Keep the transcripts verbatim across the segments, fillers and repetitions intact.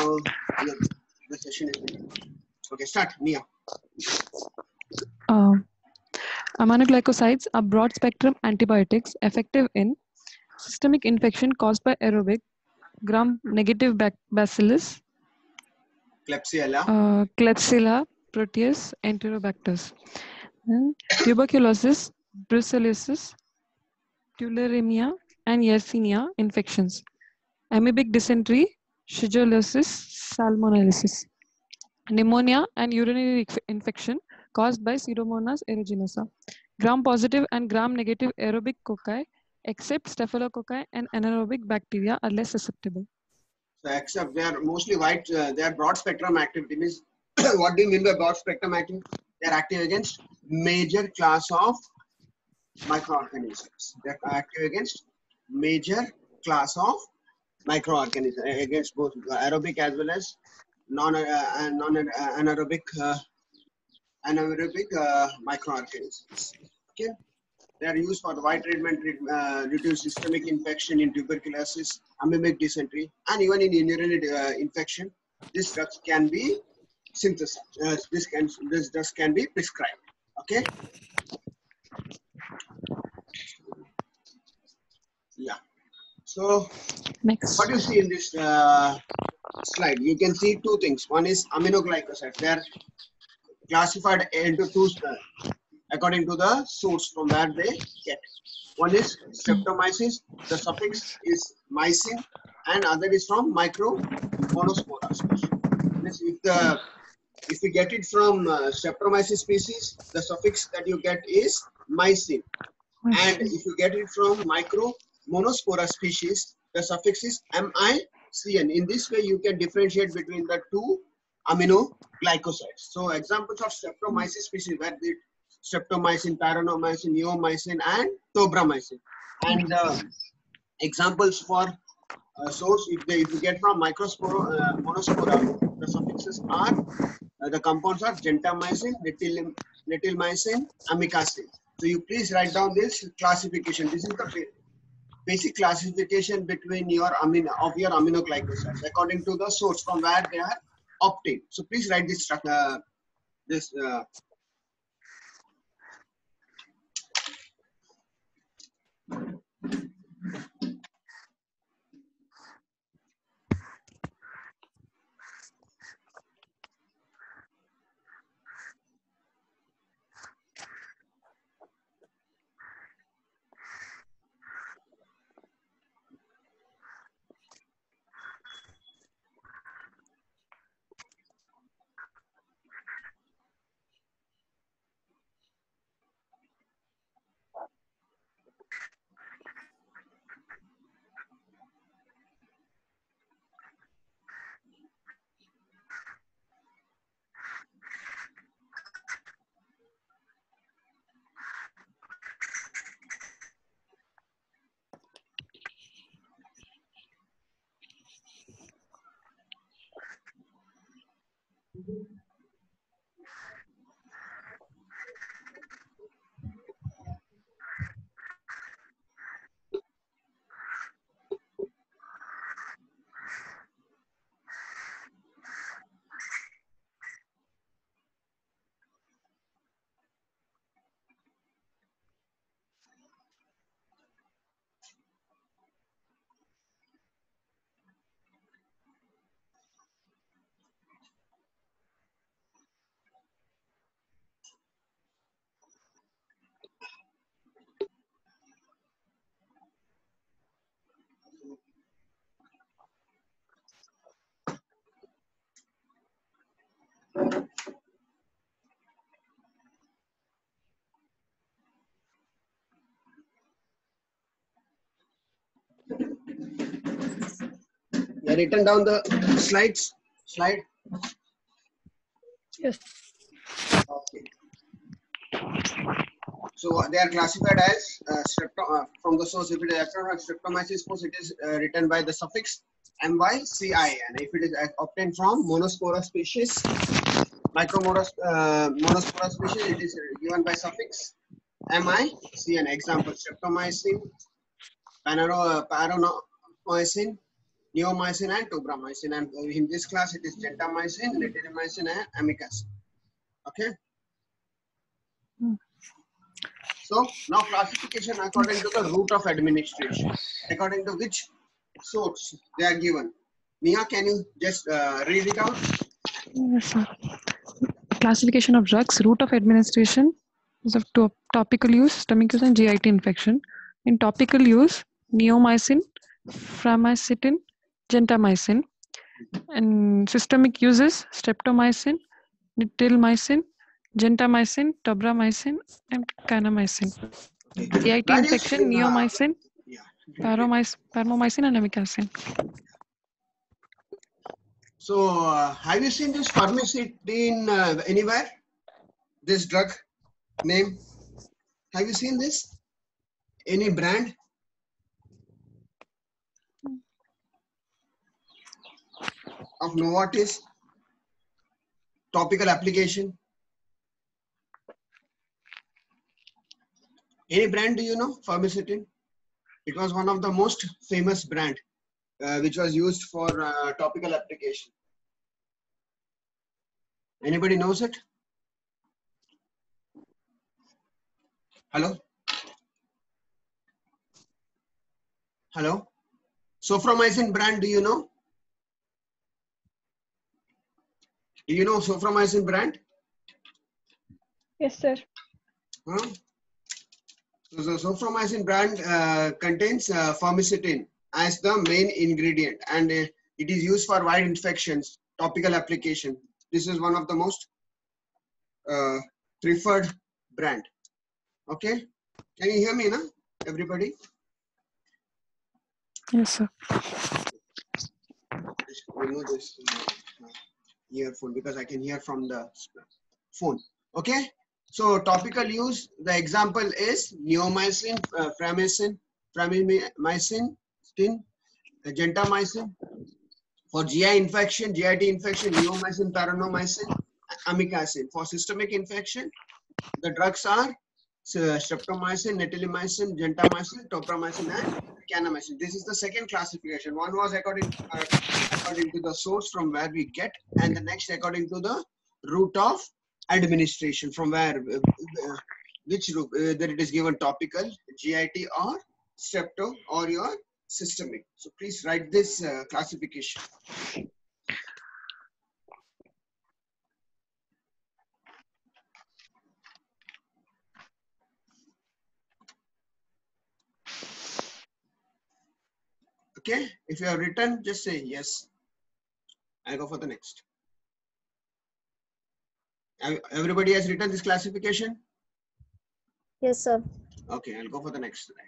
now the, the session is beginning. Okay, start, Mia. Uh, Aminoglycosides are broad-spectrum antibiotics effective in systemic infection caused by aerobic gram-negative bacillus, Klebsiella, uh, Klebsiella proteus, enterobacters, and tuberculosis, brucellosis, tularemia, and Yersinia infections, amoebic dysentery, shigellosis, salmonellosis, pneumonia, and urinary infection caused by Pseudomonas aeruginosa. Gram-positive and gram-negative aerobic cocci, except staphylococci and anaerobic bacteria, are less susceptible. so except they are mostly white, uh, they are broad spectrum activity. Means what do you mean by broad spectrum activity? They are active against major class of microorganisms. They are active against major class of microorganisms, against both aerobic as well as non uh, non uh, anaerobic uh, anaerobic uh, microorganisms. Okay. They are used for the wide treatment, uh, reduce systemic infection in tuberculosis, amoebic dysentery, and even in urinary uh, infection. This drugs can be synthesized. Uh, this can this drugs can be prescribed. Okay. Yeah. So, Next. what you see in this uh, slide, you can see two things. One is aminoglycosides. They are classified into two uh, according to the source from where they get. One is streptomyces, the suffix is mycin, and other is from Micromonospora species. Means if the if you get it from uh, streptomyces species, the suffix that you get is mycin, and if you get it from Micromonospora species, the suffix is micin. In this way, you can differentiate between the two aminoglycosides. So examples of streptomyces species were the streptomycin, paranomycin, neomycin, and tobramycin. And uh, examples for uh, source, if they if you get from Microspora, uh, monospora, the suffixes are uh, the compounds are gentamicin, metyl, metylmycin, amikacin. So you please write down this classification. This is the basic classification between your amino of your aminoglycosides according to the source from where they are obtained. So please write this uh, this. Uh, Yeah, written down the slides. Slide. Yes. Okay. So they are classified as uh, strepto uh, from the source. If it is streptomyces, it is uh, written by the suffix mycin. If it is uh, obtained from monospora species, micromonos uh, monospora species, it is given by suffix micin. Example: streptomycin, paranomycin, neomycin and tobramycin, and in this class it is gentamicin, netilmicin, and amikacin. Okay. Hmm. So now classification according to the route of administration, according to which source they are given. Neha, can you just uh, read it out? Yes, sir. Classification of drugs, route of administration is of top topical use, systemic use, and G I T infection. In topical use, neomycin, pramycin, gentamicin. And systemic uses, streptomycin, nitilmycin, gentamicin, tobramycin, and kanamycin. Okay. G I T Rajesh, infection, in, uh, neomycin, yeah. paromycin, parmomycin, and amikacin. So uh, have you seen this farmacin uh, anywhere? This drug name? Have you seen this? Any brand? Of Novartis? Topical application? Any brand do you know? Farmacin? It was one of the most famous brand uh, which was used for uh, topical application. Anybody knows it? Hello? Hello? Soframycin brand, do you know? Do you know Soframycin brand? Yes, sir. Huh? So, the Soframycin brand uh, contains uh, farmacin as the main ingredient, and uh, it is used for wide infections, topical application. This is one of the most uh, preferred brand. Okay, can you hear me now, everybody? Yes, sir. Just remove this uh, earphone because I can hear from the phone. Okay, so topical use, the example is neomycin, uh, pramycin, pramycin, tin, uh, gentamicin. For G I infection, G I T infection, neomycin, paranomycin, amikacin. For systemic infection, the drugs are uh, streptomycin, netilmicin, gentamicin, tobramycin, and kanamycin. This is the second classification. One was according uh, according to the source from where we get, and the next according to the route of administration from where uh, uh, which route uh, that it is given topical, G I T, or strepto, or your systemic. So please write this uh, classification. Okay, if you have written, just say yes. I'll go for the next. Everybody has written this classification? Yes, sir. Okay, I'll go for the next slide.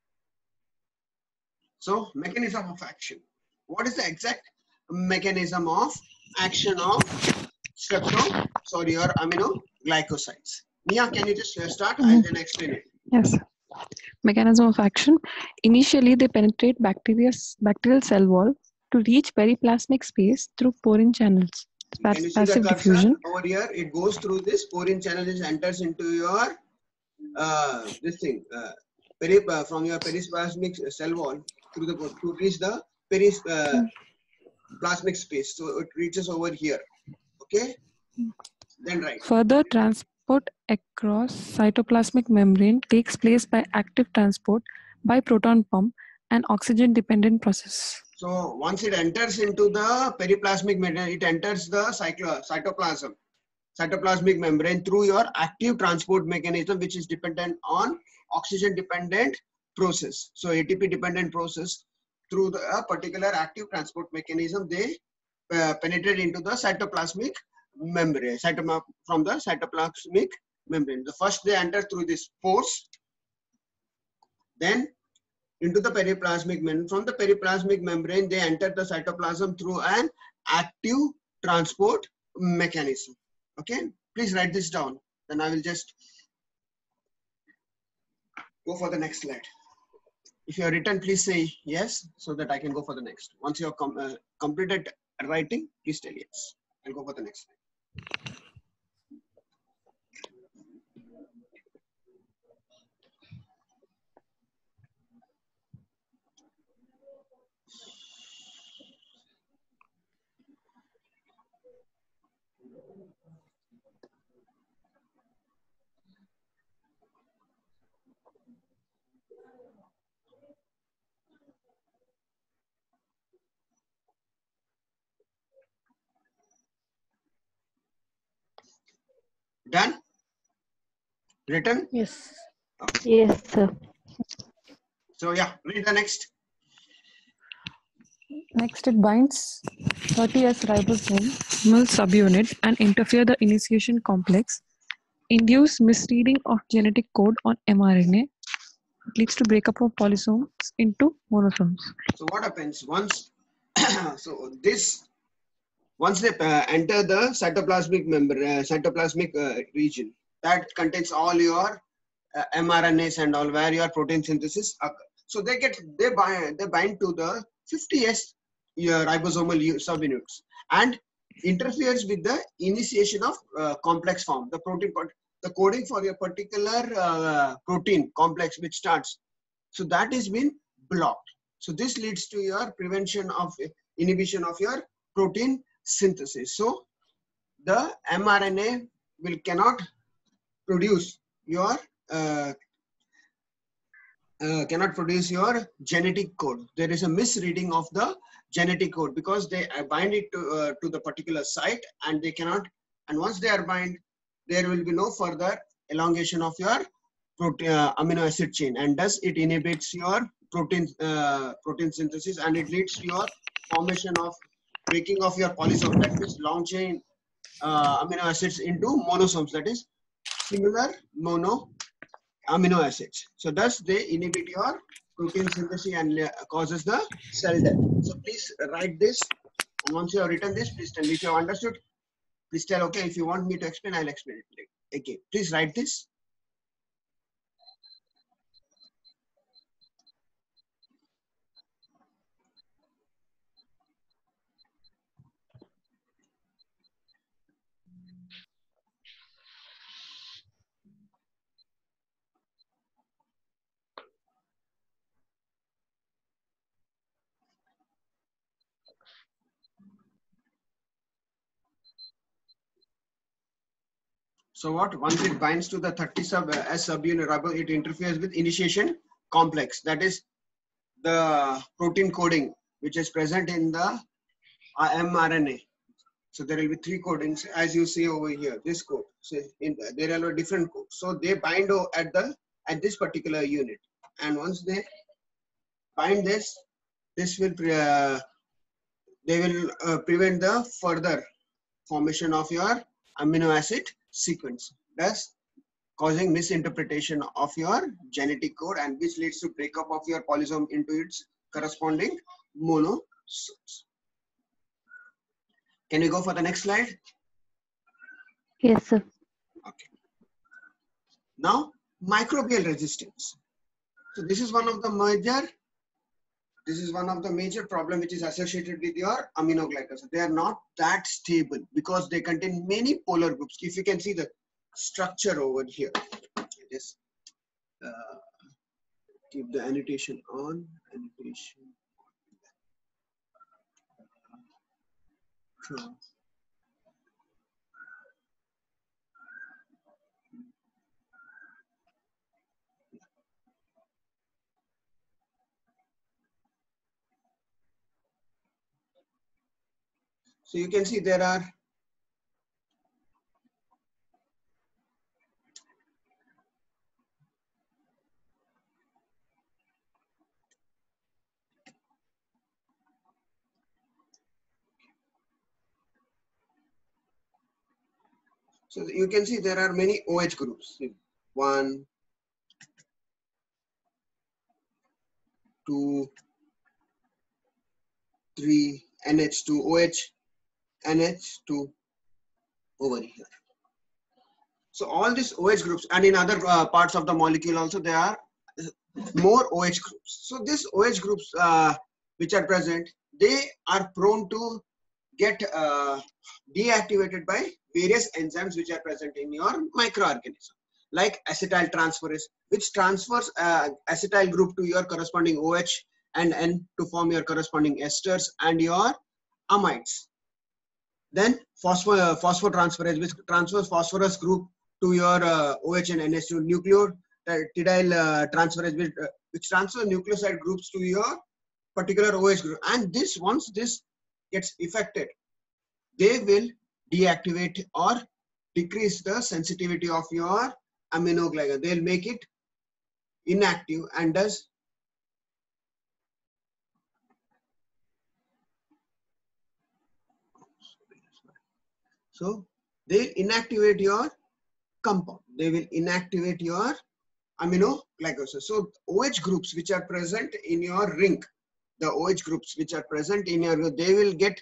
So, mechanism of action. What is the exact mechanism of action of strepto, sorry, or aminoglycosides? Neha, can you just start? I'll then explain it. Yes. Mechanism of action. Initially, they penetrate bacteria's bacterial cell wall to reach periplasmic space through porin channels. Can you see the Passive cursor diffusion. over here? It goes through this porin channel, it enters into your uh, this thing uh, peri uh, from your periplasmic cell wall through the to reach the periplasmic uh, space. So it reaches over here. Okay. Then right. Further transport across cytoplasmic membrane takes place by active transport by proton pump and oxygen-dependent process. So once it enters into the periplasmic membrane, it enters the cyclo cytoplasm, cytoplasmic membrane through your active transport mechanism, which is dependent on oxygen-dependent process. So A T P-dependent process through the a particular active transport mechanism, they uh, penetrate into the cytoplasmic membrane, cytoplasm from the cytoplasmic membrane. The first they enter through this pores, then into the periplasmic membrane. From the periplasmic membrane, they enter the cytoplasm through an active transport mechanism. Okay, please write this down. Then I will just go for the next slide. If you have written, please say yes, so that I can go for the next. Once you have com uh, completed writing, please tell yes. I'll go for the next slide. Done? Written? Yes. Okay. Yes, sir. So yeah, read the next. Next, it binds thirty S ribosomal subunit and interfere the initiation complex, induce misreading of genetic code on mRNA. It leads to breakup of polysomes into monosomes. So what happens once? So this once they uh, enter the cytoplasmic member, uh, cytoplasmic uh, region that contains all your uh, mRNAs and all where your protein synthesis occurs. So they get they bind they bind to the fifty S uh, ribosomal subunits and interferes with the initiation of uh, complex form. The protein the coding for your particular uh, protein complex which starts. So that is been blocked. So this leads to your prevention of inhibition of your protein synthesis. So the mRNA will cannot produce your uh, uh, cannot produce your genetic code. There is a misreading of the genetic code because they bind it to, uh, to the particular site and they cannot, and once they are bind, there will be no further elongation of your protein, uh, amino acid chain, and thus it inhibits your protein uh, protein synthesis and it leads to your formation of breaking of your polysome, that means long chain uh, amino acids into monosomes, that is singular mono amino acids. So thus they inhibit your protein synthesis and uh, causes the cell death. So please write this, and once you have written this, please tell me if you have understood. Please tell okay. If you want me to explain, I'll explain it. Okay, please write this. So what? Once it binds to the thirty sub uh, S subunit ribo, it interferes with initiation complex. That is the protein coding which is present in the uh, mRNA. So there will be three codings as you see over here. This code. So in, there are different codes. So they bind at the at this particular unit, and once they bind this, this will uh, they will uh, prevent the further formation of your amino acid sequence, thus causing misinterpretation of your genetic code, and which leads to breakup of your polysome into its corresponding monosomes. Can we go for the next slide? Yes, sir. Okay. Now, microbial resistance. So this is one of the major, this is one of the major problem which is associated with your aminoglycosides. They are not that stable because they contain many polar groups. If you can see the structure over here, just uh, keep the annotation on, annotation. Sure. So you can see there are so you can see there are many O H groups. One, two, three, N H two, O H, N H two over here. So all these O H groups, and in other uh, parts of the molecule also there are more O H groups. So these O H groups uh, which are present, they are prone to get uh, deactivated by various enzymes which are present in your microorganism, like acetyl transferase, which transfers uh, acetyl group to your corresponding O H and N to form your corresponding esters and your amides. Then phosphor uh, phosphotransferase, which transfers phosphorus group to your uh, O H and N H two. Nucleotidyl uh, transferase, which, uh, which transfer nucleoside groups to your particular O H group. And this, once this gets affected, they will deactivate or decrease the sensitivity of your aminoglycan. They'll make it inactive and does so they inactivate your compound. They will inactivate your aminoglycosis. So O H groups which are present in your ring, the O H groups which are present in your, they will get,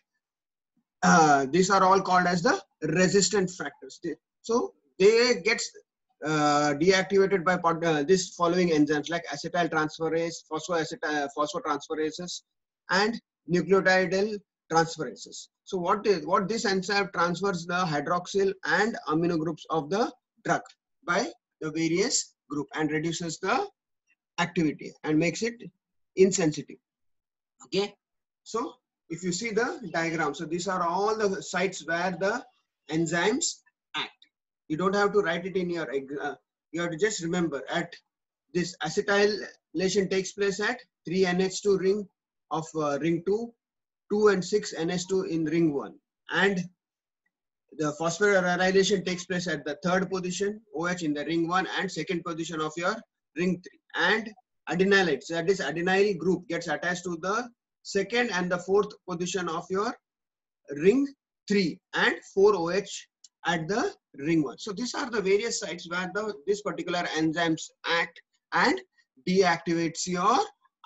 uh, these are all called as the resistant factors. They, so they get uh, deactivated by uh, this following enzymes like acetyl transferase, phosphoacetyl, phosphotransferases, and nucleotidyl transferases. So what is what this enzyme transfers the hydroxyl and amino groups of the drug by the various group and reduces the activity and makes it insensitive. Okay, so if you see the diagram, so these are all the sites where the enzymes act. You don't have to write it in your uh, you have to just remember at this acetylation takes place at three N H two ring of uh, ring two, two and six N H two in ring one, and the phosphorylation takes place at the third position, O H in the ring one, and second position of your ring three. And adenylates, that is adenyl group, gets attached to the second and the fourth position of your ring three, and four O H at the ring one. So these are the various sites where the this particular enzymes act and deactivates your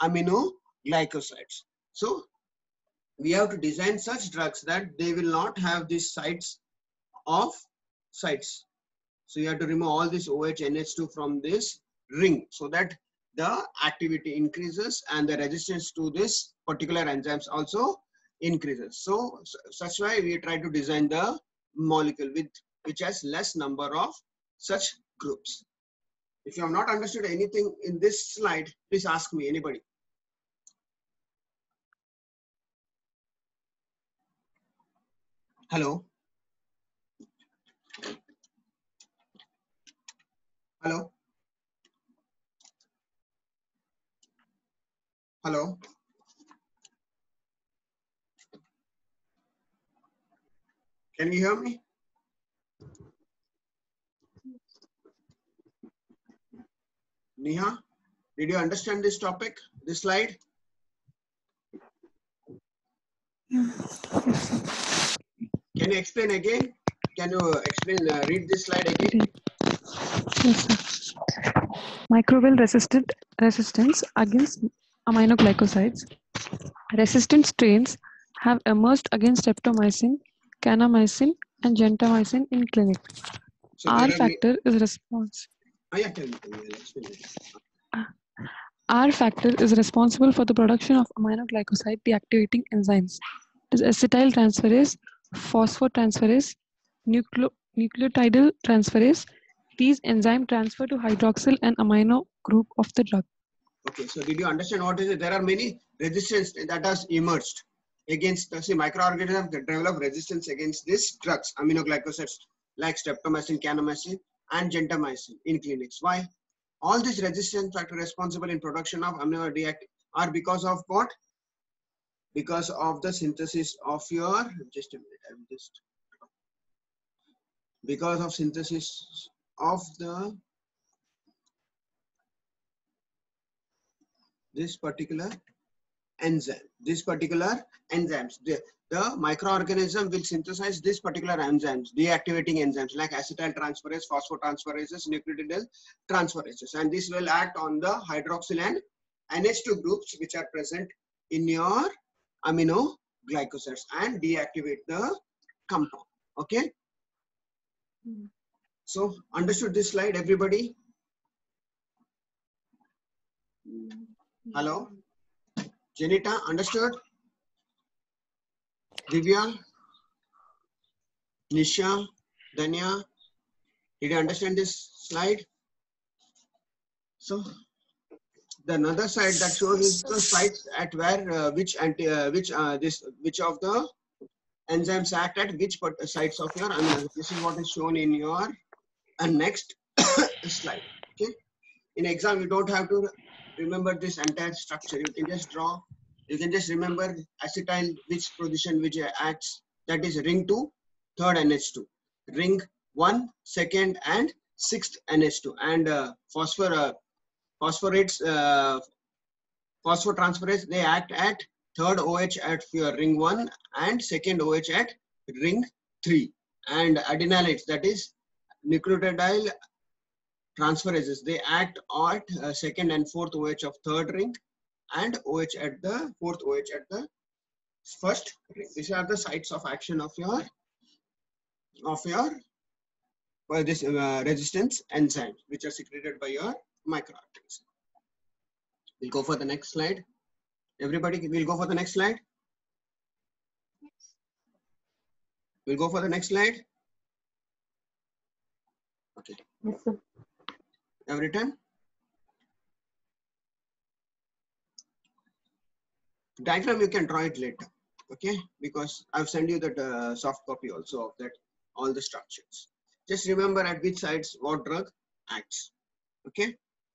aminoglycosides. So we have to design such drugs that they will not have these sites of sites. So you have to remove all this O H N H two from this ring so that the activity increases and the resistance to this particular enzymes also increases. So such way we try to design the molecule with which has less number of such groups. If you have not understood anything in this slide, please ask me, anybody. Hello. Hello. Hello. Can you hear me? Neha, did you understand this topic, this slide? Yeah. Can you explain again? Can you explain, uh, read this slide again? Yes, sir. Microbial resistant resistance against aminoglycosides. Resistant strains have emerged against streptomycin, kanamycin, and gentamicin in clinic. So R there are factor is response. Oh, yeah, tell me, tell me, I'll explain it. R factor is responsible for the production of aminoglycoside deactivating enzymes. It is acetyl transferase, phosphotransferase, nucleo nucleotidyl transferase. These enzymes transfer to hydroxyl and amino group of the drug. Okay, so did you understand what is it? There are many resistance that has emerged against, see, microorganisms that develop resistance against these drugs, aminoglycosides like streptomycin, kanamycin, and gentamicin in clinics. Why? All these resistance factors responsible in production of amino deactive are because of what? Because of the synthesis of your, just a minute, I'm just, because of synthesis of the, this particular enzyme, this particular enzymes. The, the microorganism will synthesize this particular enzymes, deactivating enzymes like acetyl transferase, phosphotransferases, nucleotidyl transferases, and this will act on the hydroxyl and N H two groups which are present in your aminoglycosides and deactivate the compound. Okay. Hmm. So understood this slide, everybody? Hello? Janita, understood? Divya? Nisha? Danya? Did you understand this slide? So, the another side that shows is the sites at where uh, which anti uh, which uh, this which of the enzymes act at which sites of your amino. This is what is shown in your uh, next slide. Okay. In exam, you don't have to remember this entire structure. You can just draw. You can just remember acetyl which position which acts. That is ring two, third N H two. Ring one, second, and sixth N H two. And uh, phosphor uh, phosphorates uh, phosphotransferase, they act at third OH at your ring one and second OH at ring three. And adenylate, that is nucleotidyl transferases, they act at uh, second and fourth OH of third ring and OH at the fourth OH at the first ring. These are the sites of action of your of your well, this uh, resistance enzymes, which are secreted by your microarteries. We'll go for the next slide. Everybody, we'll go for the next slide. We'll go for the next slide. Okay. Yes, sir. Have written? Diagram you can draw it later, okay? Because I've sent you that uh, soft copy also of that, all the structures. Just remember at which sites what drug acts, okay?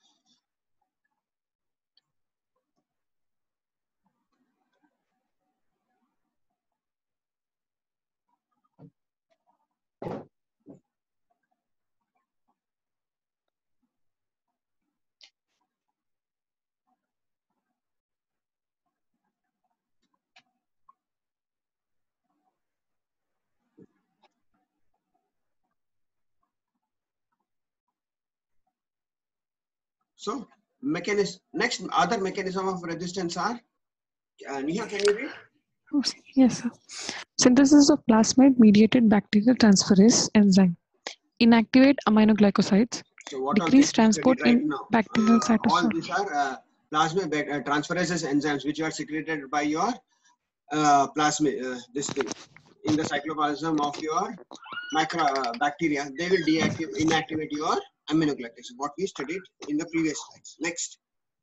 So mechanism, next other mechanism of resistance are, uh, Neha, can you read? Yes, sir. Synthesis of plasmid mediated bacterial transferase enzyme. Inactivate aminoglycosides. So what are Decrease these transport right in now? bacterial Uh, all cytosol. these are uh, plasmid uh, transferases enzymes which are secreted by your uh, plasmid, uh, this thing, in the cytoplasm of your micro uh, bacteria. They will deactivate, inactivate your aminoglycosides, what we studied in the previous slides. Next.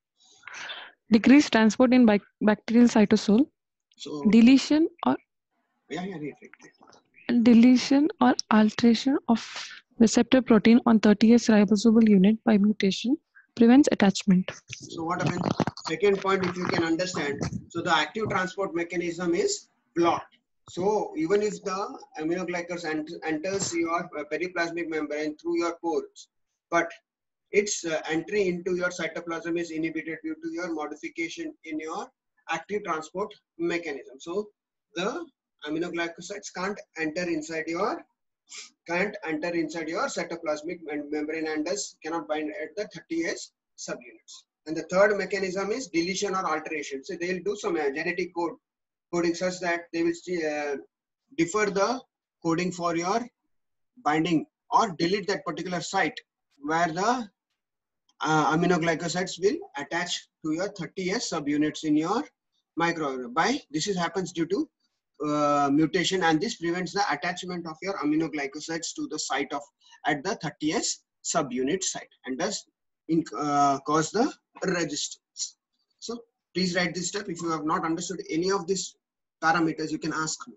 Decrease transport in bac- bacterial cytosol. So Deletion or yeah, yeah, read, read, read. deletion or alteration of receptor protein on thirty S ribosomal unit by mutation prevents attachment. So what happens? Second point, if you can understand, so the active transport mechanism is blocked. So even if the aminoglycoside enters your periplasmic membrane through your pores, but its uh, entry into your cytoplasm is inhibited due to your modification in your active transport mechanism. So the aminoglycosides can't enter inside your can't enter inside your cytoplasmic membrane and thus cannot bind at the thirty S subunits. And the third mechanism is deletion or alteration. So they will do some uh, genetic code coding such that they will uh, defer the coding for your binding or delete that particular site where the uh, aminoglycosides will attach to your thirty S subunits in your microRNA. By this is happens due to uh, mutation, and this prevents the attachment of your aminoglycosides to the site of at the thirty S subunit site, and thus in, uh, cause the resistance. So please write this step. If you have not understood any of these parameters, you can ask me.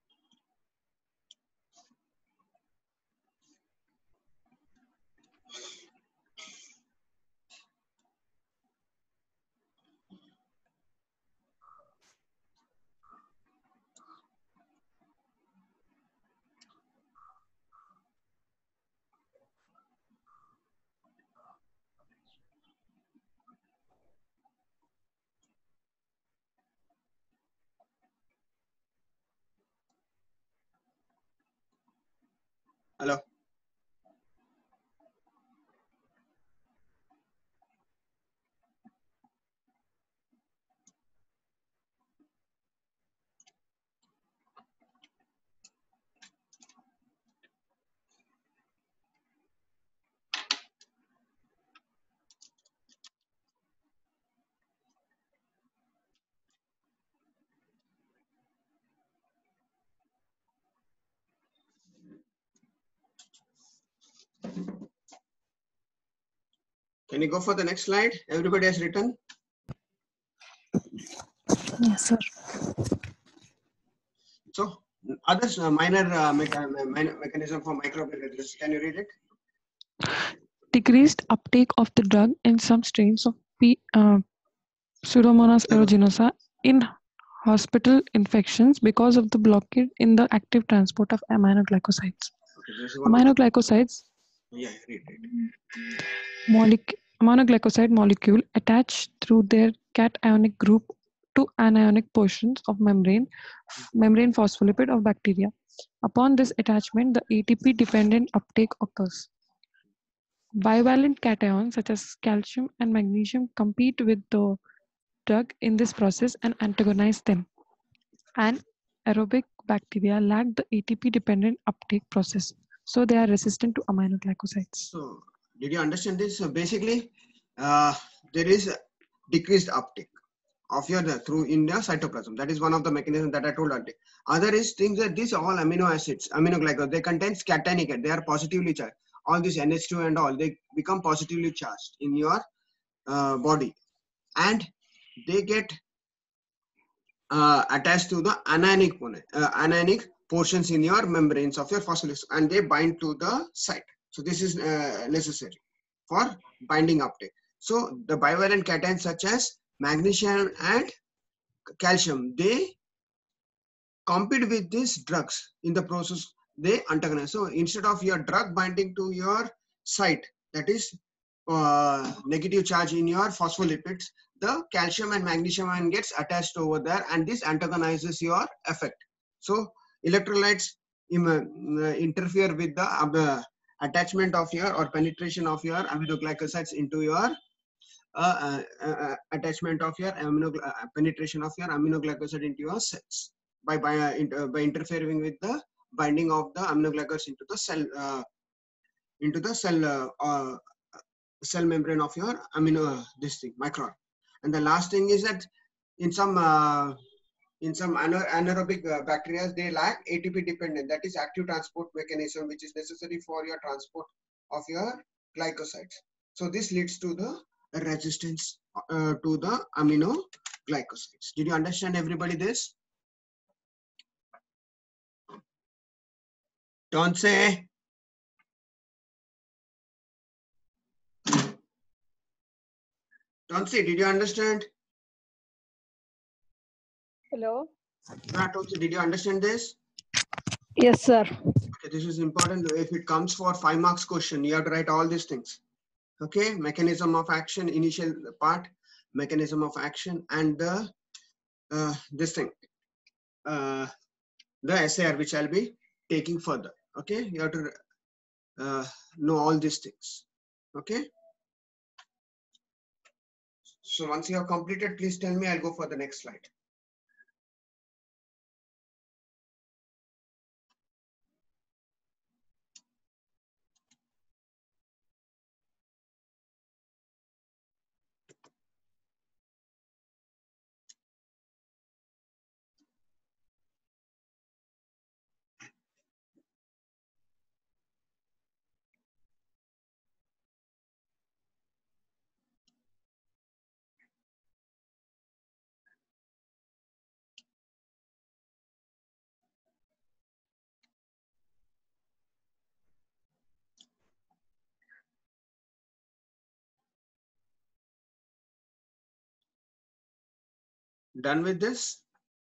Hello. Can you go for the next slide? Everybody has written. Yes, sir. So others uh, minor, uh, mecha minor mechanism for microbial resistance. Can you read it? Decreased uptake of the drug in some strains of P, uh, Pseudomonas aeruginosa in hospital infections because of the blockade in the active transport of aminoglycosides. Okay, this is one of the- Aminoglycosides, yeah, read, read. molecule, aminoglycoside molecule attach through their cationic group to anionic portions of membrane, membrane phospholipid of bacteria. Upon this attachment, the A T P-dependent uptake occurs. Bivalent cations such as calcium and magnesium compete with the drug in this process and antagonize them. And aerobic bacteria lack the A T P-dependent uptake process, so they are resistant to aminoglycosides. So, did you understand this? So, basically, uh, there is a decreased uptake of your uh, through in the cytoplasm. That is one of the mechanisms that I told earlier. Other is things that these all amino acids, aminoglycosides, they contain cationic. They are positively charged. All this N H two and all, they become positively charged in your uh, body, and they get uh, attached to the anionic uh, anionic portions in your membranes of your phospholipid, and they bind to the site. So this is uh, necessary for binding uptake. So the bivalent cations such as magnesium and calcium, they compete with these drugs in the process. They antagonize. So instead of your drug binding to your site, that is uh, negative charge in your phospholipids, the calcium and magnesium ion gets attached over there, and this antagonizes your effect. So electrolytes im, uh, interfere with the uh, attachment of your or penetration of your aminoglycosides into your uh, uh, uh, attachment of your amino uh, penetration of your aminoglycoside into your cells by by, uh, inter, by interfering with the binding of the aminoglycosides into the cell uh, into the cell uh, uh, cell membrane of your amino this thing micron. And the last thing is that in some uh, in some anaerobic uh, bacteria, they lack A T P dependent, that is active transport mechanism, which is necessary for your transport of your glycosides. So this leads to the resistance uh, to the aminoglycosides. Did you understand everybody this? Don't say. Don't say, did you understand? Hello. Did you understand this? Yes, sir. Okay, this is important. If it comes for five marks question, you have to write all these things. Okay, mechanism of action, initial part, mechanism of action, and the uh, this thing, uh, the S A R, which I'll be taking further. Okay, you have to uh, know all these things. Okay. So once you have completed, please tell me. I'll go for the next slide. Done with this?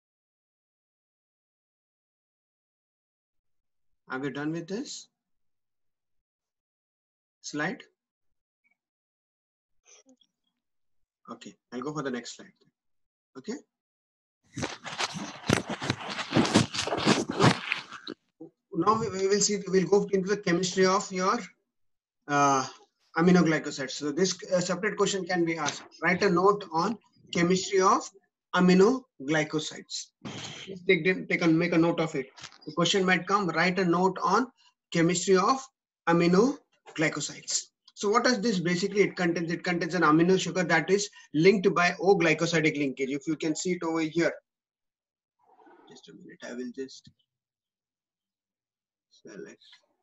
Are we done with this slide? Okay, I'll go for the next slide. Okay. Now we will see, we'll go into the chemistry of your uh, aminoglycosides. So this uh, separate question can be asked. Write a note on chemistry of aminoglycosides. Please take, take a, make a note of it. The question might come, write a note on chemistry of aminoglycosides. So what does this basically it contains? It contains an amino sugar that is linked by O-glycosidic linkage. If you can see it over here. Just a minute, I will just select.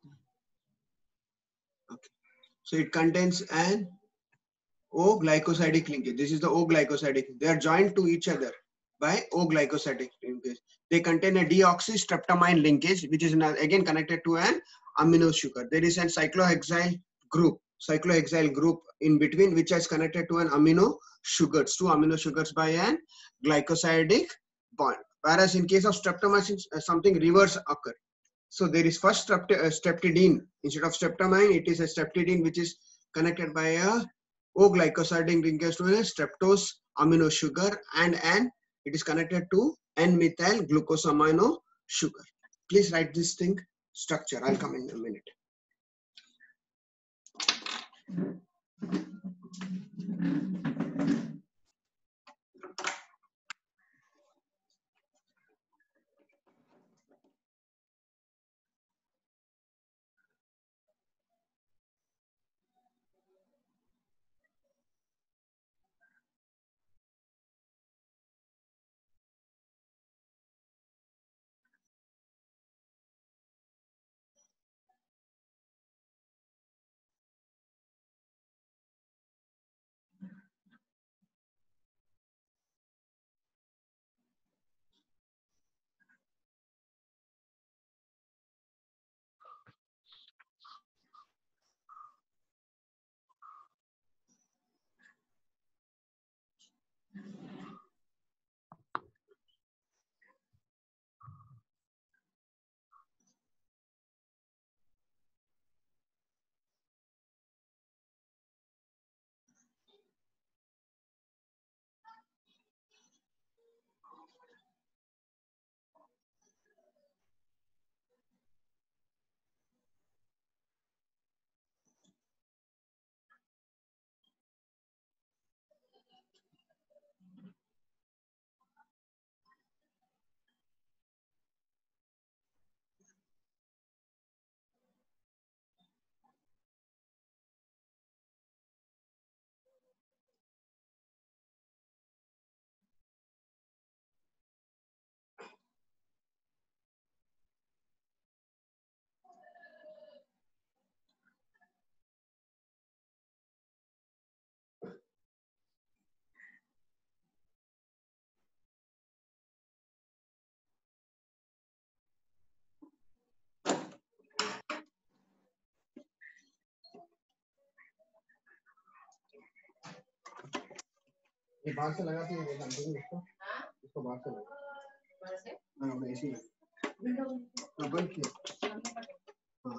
Okay. So it contains an O-glycosidic linkage. This is the O-glycosidic. They are joined to each other by O-glycosidic linkage. They contain a deoxystreptamine linkage, which is again connected to an amino sugar. There is a cyclohexyl group, cyclohexyl group in between, which is connected to an amino sugars, two amino sugars by an glycosidic bond. Whereas in case of streptomycin, something reverse occur. So there is first strept uh, streptidine instead of streptamine. It is a streptidine which is connected by a O-glycosidic linkage to a streptose amino sugar, and and it is connected to N-methyl glucosamino sugar. Please write this thing structure. I'll come in a minute. ये बाहर से लगा के इसको इसको बाहर से लगा बाहर से हां ऐसे ही विंडो बंद किया हां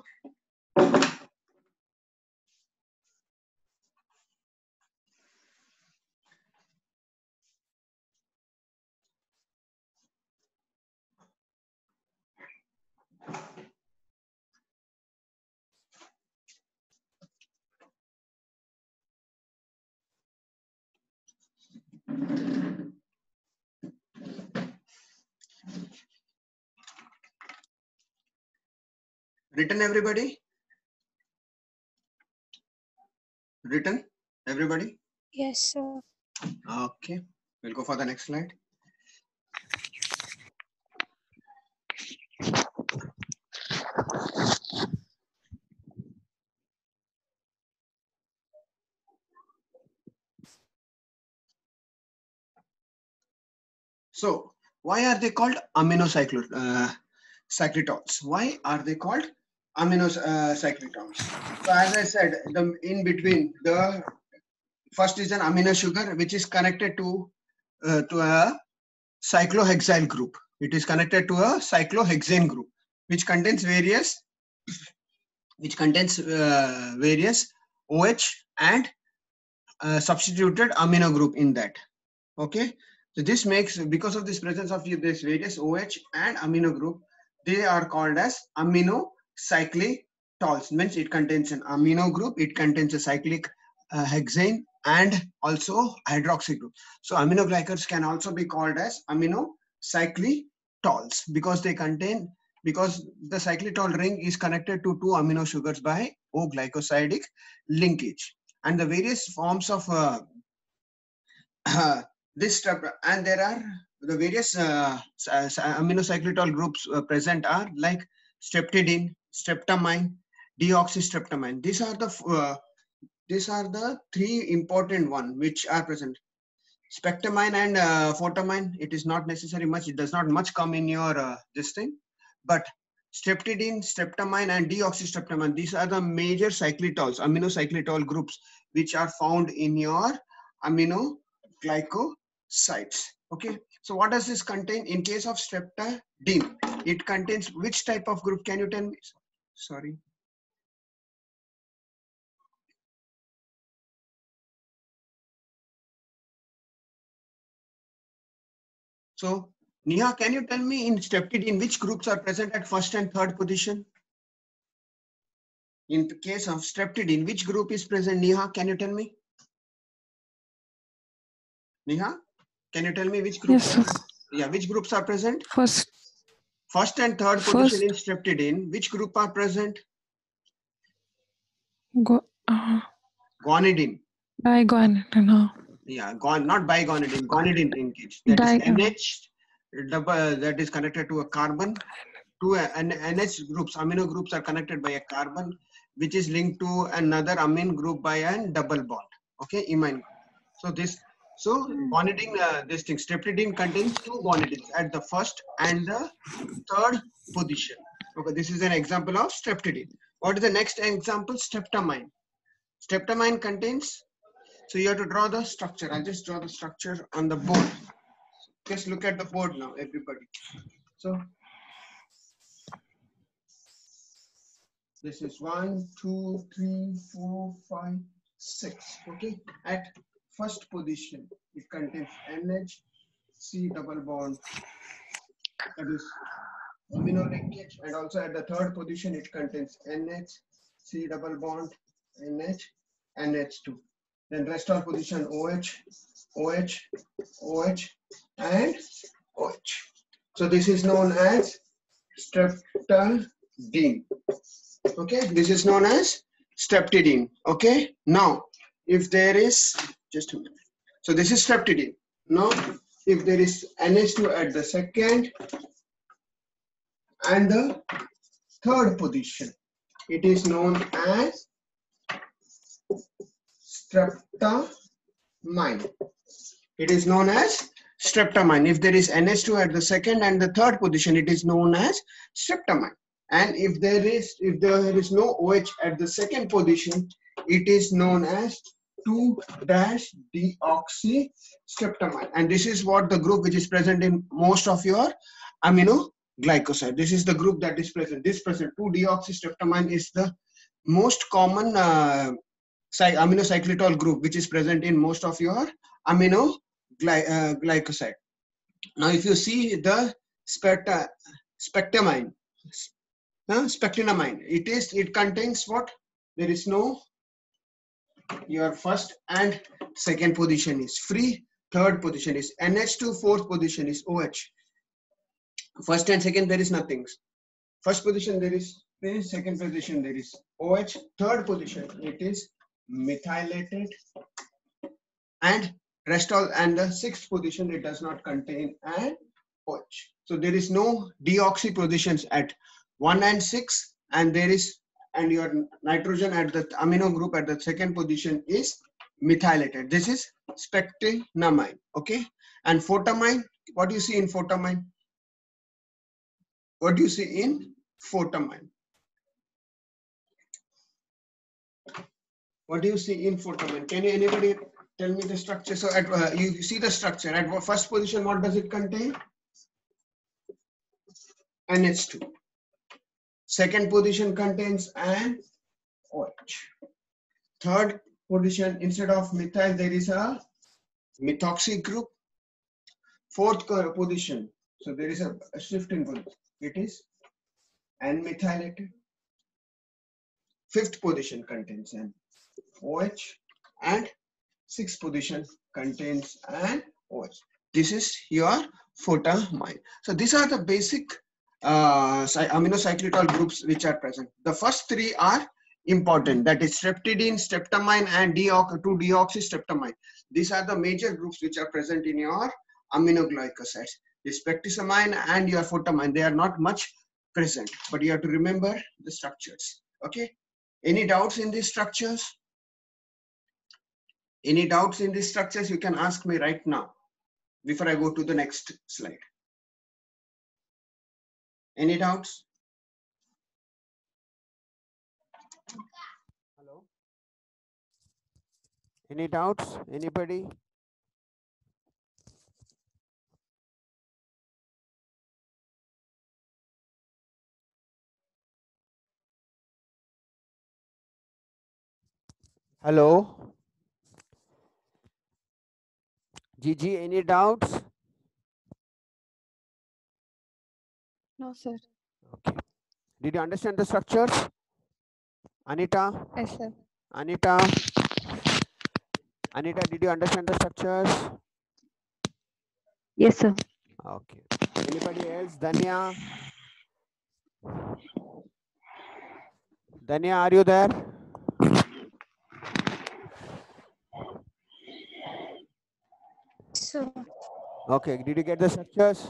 written everybody written everybody Yes, sir. okay, we'll go for the next slide. So why are they called aminocycl uh, cyclitols? Why are they called aminocyclitols? Uh, so as I said, the in between the first is an amino sugar which is connected to uh, to a cyclohexyl group. It is connected to a cyclohexane group which contains various which contains uh, various OH and uh, substituted amino group in that. Okay, so this makes, because of this presence of this various OH and amino group, they are called as aminocyclitols. Means it contains an amino group, it contains a cyclic uh, hexane and also hydroxy group. So aminoglycans can also be called as aminocyclitols because they contain, because the cyclitol ring is connected to two amino sugars by O-glycosidic linkage, and the various forms of uh, uh, this step, and there are the various uh, aminocyclitol groups uh, present are like streptidine, streptamine, deoxystreptamine. These are the uh, these are the three important one which are present. Spectamine and uh, photamine, it is not necessary much, it does not much come in your uh, this thing, but streptidine, streptamine and deoxystreptamine, these are the major cyclitols, aminocyclitol groups which are found in your aminoglycosides. Okay, so what does this contain? In case of streptidine, it contains which type of group? Can you tell me? Sorry. So, Neha, can you tell me in streptidine which groups are present at first and third position? In the case of streptidine, which group is present? Neha, can you tell me? Neha, can you tell me which group? Yes, sir. Yeah, which groups are present? First, First and third First- position in streptidine, which group are present? go, uh, Guanidine. digonidine. Uh, Yeah, gon not bigonidine, guanidine linkage. That is Di- N H double that is connected to a carbon. Two N NH groups, amino groups are connected by a carbon, which is linked to another amine group by a double bond. Okay, imine. So this, so guanidine, uh, this thing, streptidine contains two guanidines at the first and the third position. Okay, this is an example of streptidine. What is the next example? Streptamine. Streptamine contains, so you have to draw the structure. I'll just draw the structure on the board. Just look at the board now, everybody. So this is one, two, three, four, five, six. Okay, at first position, it contains N H, C double bond, that is amino linkage, and also at the third position, it contains N H, C double bond, N H, N H two. Then rest of position OH, OH, OH, and OH. So this is known as streptidine. Okay, this is known as streptidine. Okay, now if there is, just a minute. So this is streptidine. Now, if there is N H two at the second and the third position, it is known as streptamine. It is known as streptamine. If there is N H two at the second and the third position, it is known as streptamine. And if there is if there is no OH at the second position, it is known as two deoxystreptamine. And this is what the group which is present in most of your amino glycoside. This is the group that is present. This present two deoxystreptamine is the most common uh, amino cyclitol group which is present in most of your amino gly uh, glycoside. Now, if you see the specta spectamine, uh, spectinamine, it is it contains what? There is no, your first and second position is free, third position is N H two, fourth position is OH. First and second there is nothing. First position there is free, second position there is OH, third position it is methylated, and rest all, and the sixth position it does not contain an OH. So there is no deoxy positions at one and six, and there is, and your nitrogen at the amino group at the second position is methylated. This is spectinamine. Okay, and photamine, what do you see in photamine? What do you see in photamine? What do you see in photamine? Can you anybody tell me the structure? So at uh, you see the structure at first position, what does it contain? N H two. Second position contains an OH. Third position, instead of methyl there is a methoxy group. Fourth position, so there is a, a shift in position. It is N-methylated. Fifth position contains an OH, and sixth position contains an OH. This is your photamine. So these are the basic uh, amino cyclitol groups which are present. The first three are important, that is streptidine, streptamine, and deox two deoxystreptamine. These are the major groups which are present in your aminoglycosides. The spectisamine and your photamine, they are not much present, but you have to remember the structures. Okay, any doubts in these structures? Any doubts in these structures, you can ask me right now before I go to the next slide. Any doubts? Hello? Any doubts? Anybody? Hello. Gigi, any doubts? No, sir. Okay. Did you understand the structures? Anita? Yes, sir. Anita? Anita, did you understand the structures? Yes, sir. Okay. Anybody else? Danya? Danya, are you there? So, Okay. Did you get the structures?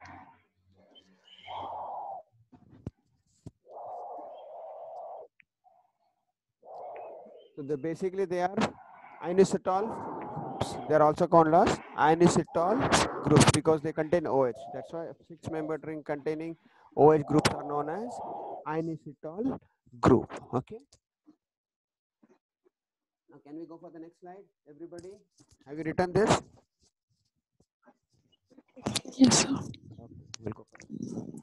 So the basically they are inositol groups. They are also called as inositol groups because they contain O H. That's why six member ring containing O H groups are known as inositol group. Okay. Now can we go for the next slide, everybody? Have you written this? Yes, sir. Okay, we'll go for it.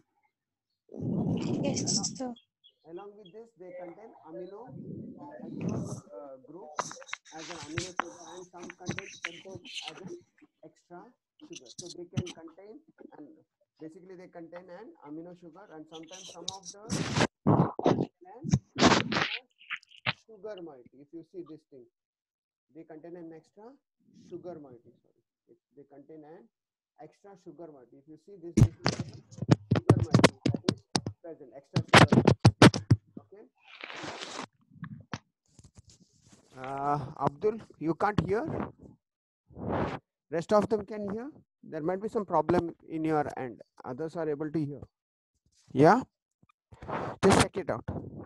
yes, sir. Along with this, they contain amino hexose uh, group as an amino sugar, and some contain pentose as an extra sugar. So they can contain, and basically they contain an amino sugar, and sometimes some of the an sugar moiety. If you see this thing, they contain an extra sugar moiety. Sorry, it, they contain an extra sugar moiety. If you see this, this is sugar moiety that is present, extra sugar moiety. Okay. Uh, Abdul, you can't hear? Rest of them can hear? There might be some problem in your end. Others are able to hear. Yeah? Just check it out.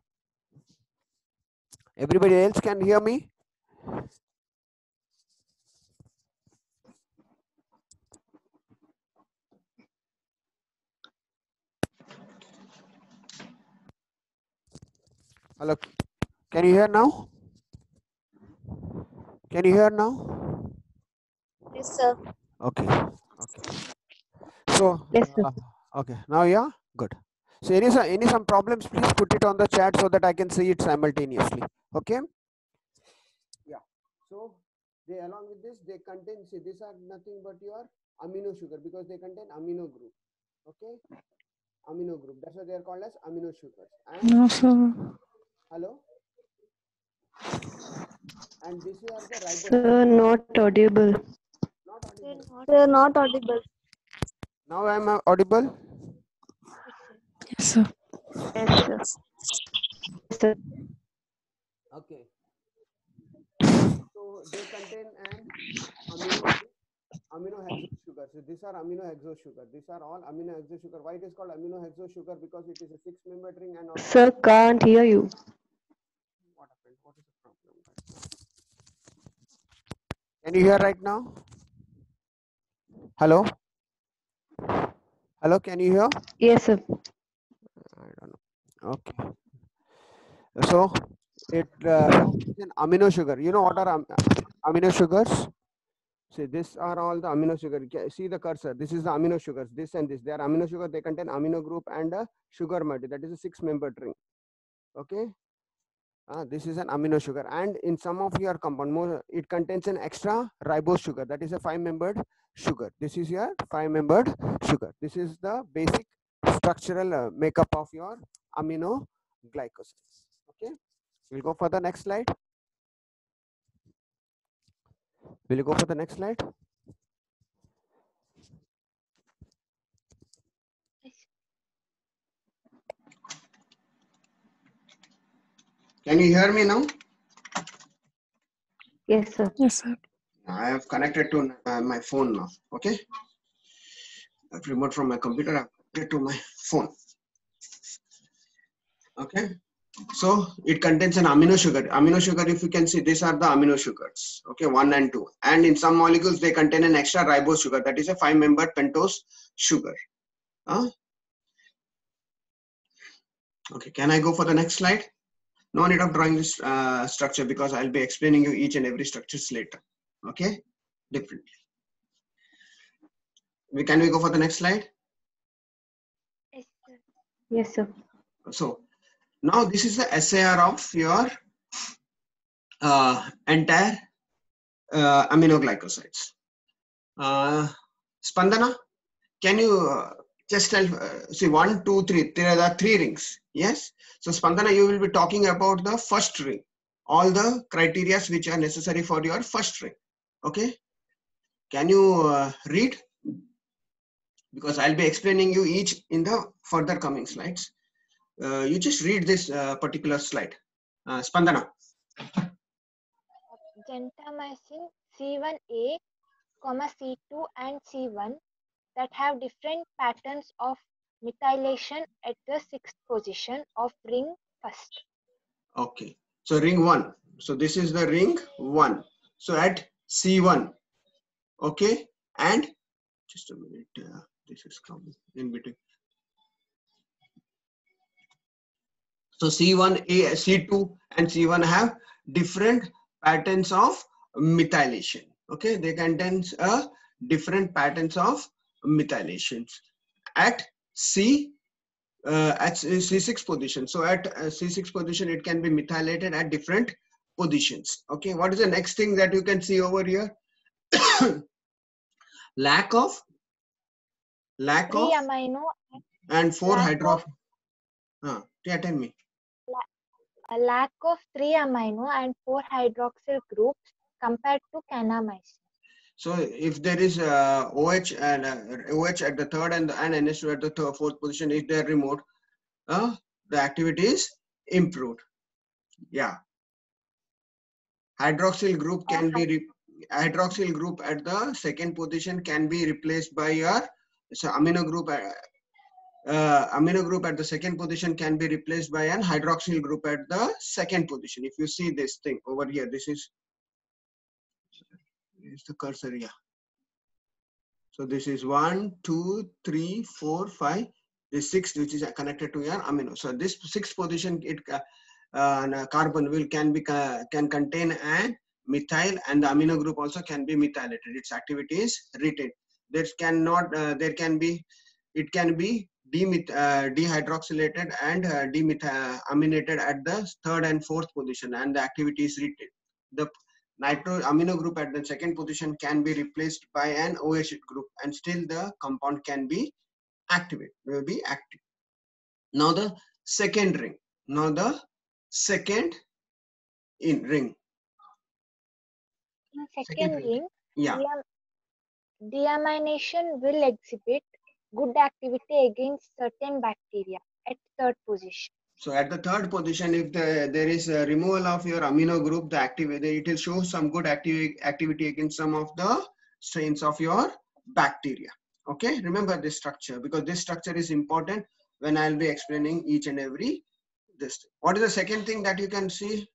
Everybody else can hear me? Hello? Can you hear now? Can you hear now? Yes, sir. Okay. Okay. So, Yes, sir. uh, okay. Now, yeah? Good. So, any, any some problems, please put it on the chat so that I can see it simultaneously. Okay? Yeah. So, they along with this, they contain, see, these are nothing but your amino sugar because they contain amino group. Okay? Amino group. That's why they are called as amino sugars. And No, sir. hello? And this are the ribose. Sir, not audible. Not audible. Sir, not audible. Now I am audible? Yes, sir. Yes, sir. Yes, sir. Okay. So they contain an amino amino hexose sugar. So these are amino hexose sugar. These are all amino hexose sugar. Why it is called amino hexose sugar? Because it is a six membered ring and also Sir, can't hear you. what happened? What is the problem right now? Can you hear right now? Hello? Hello, can you hear? Yes, sir. I don't know. Okay. So it uh, is an amino sugar. You know what are am amino sugars? See, these are all the amino sugar. See the cursor. This is the amino sugars. This and this. They are amino sugar. They contain amino group and a sugar moiety. That is a six-membered ring. Okay. Uh, this is an amino sugar, and in some of your compound, more it contains an extra ribose sugar. That is a five-membered sugar. This is your five-membered sugar. This is the basic structural uh, makeup of your amino glycosides. Okay. We'll go for the next slide. Will you go for the next slide? Can you hear me now? Yes, sir. Yes, sir. I have connected to uh, my phone now. Okay. I've remote from my computer. I've connected to my phone. Okay. So it contains an amino sugar. Amino sugar, if you can see, these are the amino sugars. Okay, one and two. And in some molecules, they contain an extra ribose sugar. That is a five-membered pentose sugar. Huh? Okay. Can I go for the next slide? No need of drawing this uh, structure because I'll be explaining you each and every structures later. Okay, differently. We can we go for the next slide? Yes, sir. Yes, sir. So now this is the S A R of your uh, entire uh, aminoglycosides. Uh, Spandana, can you uh, just tell, uh, see, one, two, three, there are three rings, yes? So Spandana, you will be talking about the first ring, all the criteria which are necessary for your first ring, okay? Can you uh, read? Because I'll be explaining you each in the further coming slides. Uh, you just read this uh, particular slide. Uh, Spandana. Gentamicin C one A, comma C two and C one that have different patterns of methylation at the sixth position of ring first. Okay. So ring one. So this is the ring one. So at C one. Okay. And just a minute. Uh, this is coming in between. So C one, A, C two and C one have different patterns of methylation. Okay. They contain a different patterns of methylations at C uh, at C six position. So at uh, C six position, it can be methylated at different positions. Okay, what is the next thing that you can see over here? lack of lack Three of amino and four lack hydro. of Uh, yeah, tell me. a lack of three amino and four hydroxyl groups compared to kanamycin. So if there is uh, OH and uh, OH at the third and, and N H two at the third, fourth position, if they are removed, uh, the activity is improved. Yeah. Hydroxyl group can be re hydroxyl group at the second position can be replaced by your so amino group. Uh, uh, amino group at the second position can be replaced by an hydroxyl group at the second position. If you see this thing over here, this is, is the cursor here. So this is one, two, three, four, five. This sixth, which is connected to your amino. So this sixth position, it uh, uh, carbon will can be uh, can contain an methyl, and the amino group also can be methylated. Its activity is retained. There cannot uh, there can be it can be demeth uh, dehydroxylated and uh, demethylaminated at the third and fourth position, and the activity is retained. The nitro amino group at the second position can be replaced by an OH group, and still the compound can be activated, will be active. Now the second ring. Now the second in ring. In second, Second ring. ring, Yeah. deam deamination will exhibit good activity against certain bacteria at third position. So at the third position, if the, there is a removal of your amino group, the activity, it will show some good activity activity against some of the strains of your bacteria. Okay, remember this structure, because this structure is important when I'll be explaining each and every this. What is the second thing that you can see?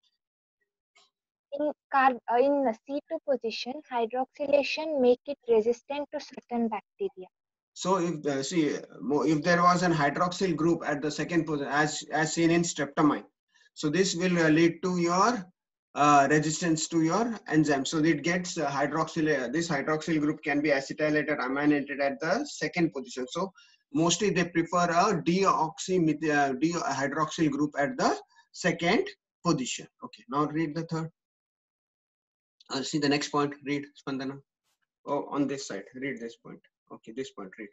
In, carb, uh, in the C two position, hydroxylation make it resistant to certain bacteria. So if uh, see if there was an hydroxyl group at the second position, as as seen in streptomycin, so this will uh, lead to your uh, resistance to your enzyme. So it gets uh, hydroxyl. Uh, this hydroxyl group can be acetylated, aminated at the second position. So mostly they prefer a deoxy uh, dehydroxyl group at the second position. Okay, now read the third. Uh, see the next point. Read, Spandana. Oh, on this side, read this point. Okay, this point, read.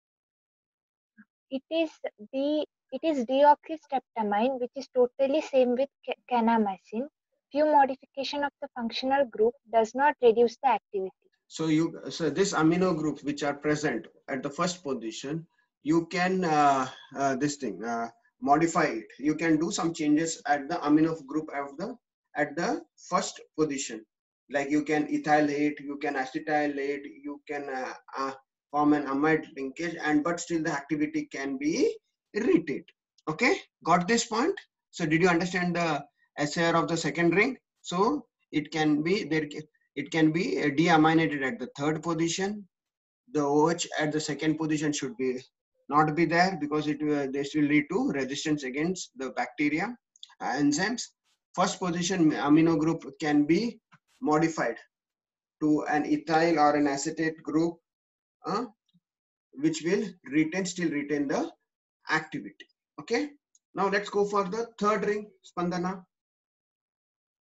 It is the it is deoxystreptamine, which is totally same with kanamycin. Few modification of the functional group does not reduce the activity. So you so this amino groups which are present at the first position, you can uh, uh, this thing uh, modify it. You can do some changes at the amino group of the at the first position. Like you can ethylate, you can acetylate, you can uh, uh, form an amide linkage, and but still the activity can be retained. Okay, got this point? So did you understand the S A R of the second ring? So it can be there. It can be deaminated at the third position. The OH at the second position should be not be there, because it uh, this will lead to resistance against the bacteria uh, enzymes. First position amino group can be modified to an ethyl or an acetate group, uh, which will retain still retain the activity. Okay. Now let's go for the third ring, Spandana.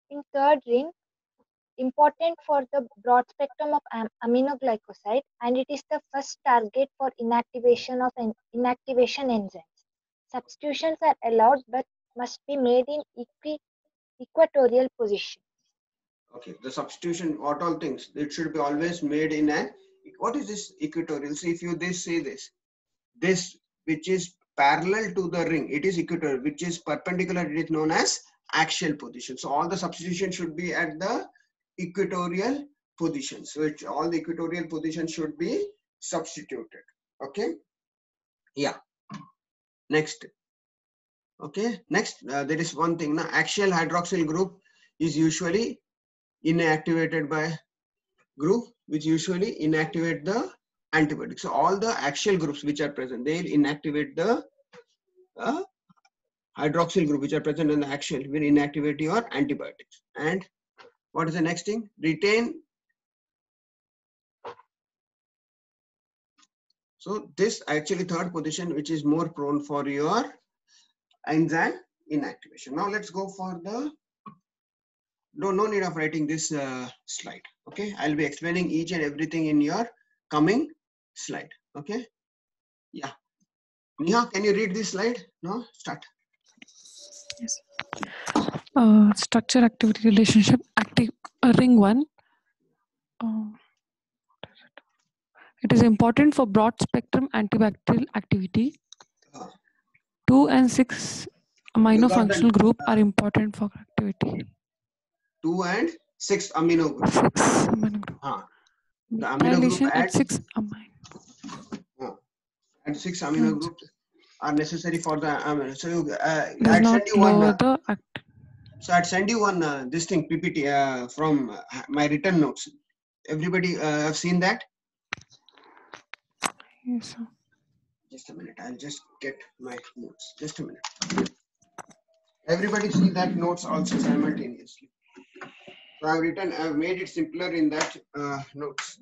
In third ring, important for the broad spectrum of am- aminoglycoside, and it is the first target for inactivation of en- inactivation enzymes. Substitutions are allowed but must be made in equi- equatorial position. Okay, the substitution, what all things, it should be always made in a, what is this equatorial? See, if you this say this, this which is parallel to the ring, it is equatorial, which is perpendicular, it is known as axial position. So all the substitution should be at the equatorial position. So it, all the equatorial position should be substituted. Okay. Yeah. Next. Okay. Next, uh, there is one thing. Now, axial hydroxyl group is usually inactivated by group which usually inactivate the antibiotics. So all the axial groups which are present, they will inactivate the uh, hydroxyl group which are present in the axial will inactivate your antibiotics. And what is the next thing? Retain. So this actually third position which is more prone for your enzyme inactivation. Now let's go for the, no, no need of writing this uh, slide. Okay, I'll be explaining each and everything in your coming slide. Okay. Yeah. Neha, can you read this slide? No? Start. Yes. Uh, structure activity relationship active uh, ring one. Uh, it is important for broad spectrum antibacterial activity. Uh, Two and six You amino got functional that? group are important for activity. Two and six amino group. Six amino group. Uh, the amino group Methylation at at six amino. uh, and six amino Hmm. groups are necessary for the amino. So you, uh, Does I'd not send you one. lower Uh, the act. so I'd send you one uh, this thing P P T uh, from uh, my written notes. Everybody uh, have seen that? Yes, sir. Just a minute. I'll just get my notes. Just a minute. Everybody see that notes also simultaneously. So I've written, I've made it simpler in that uh, notes.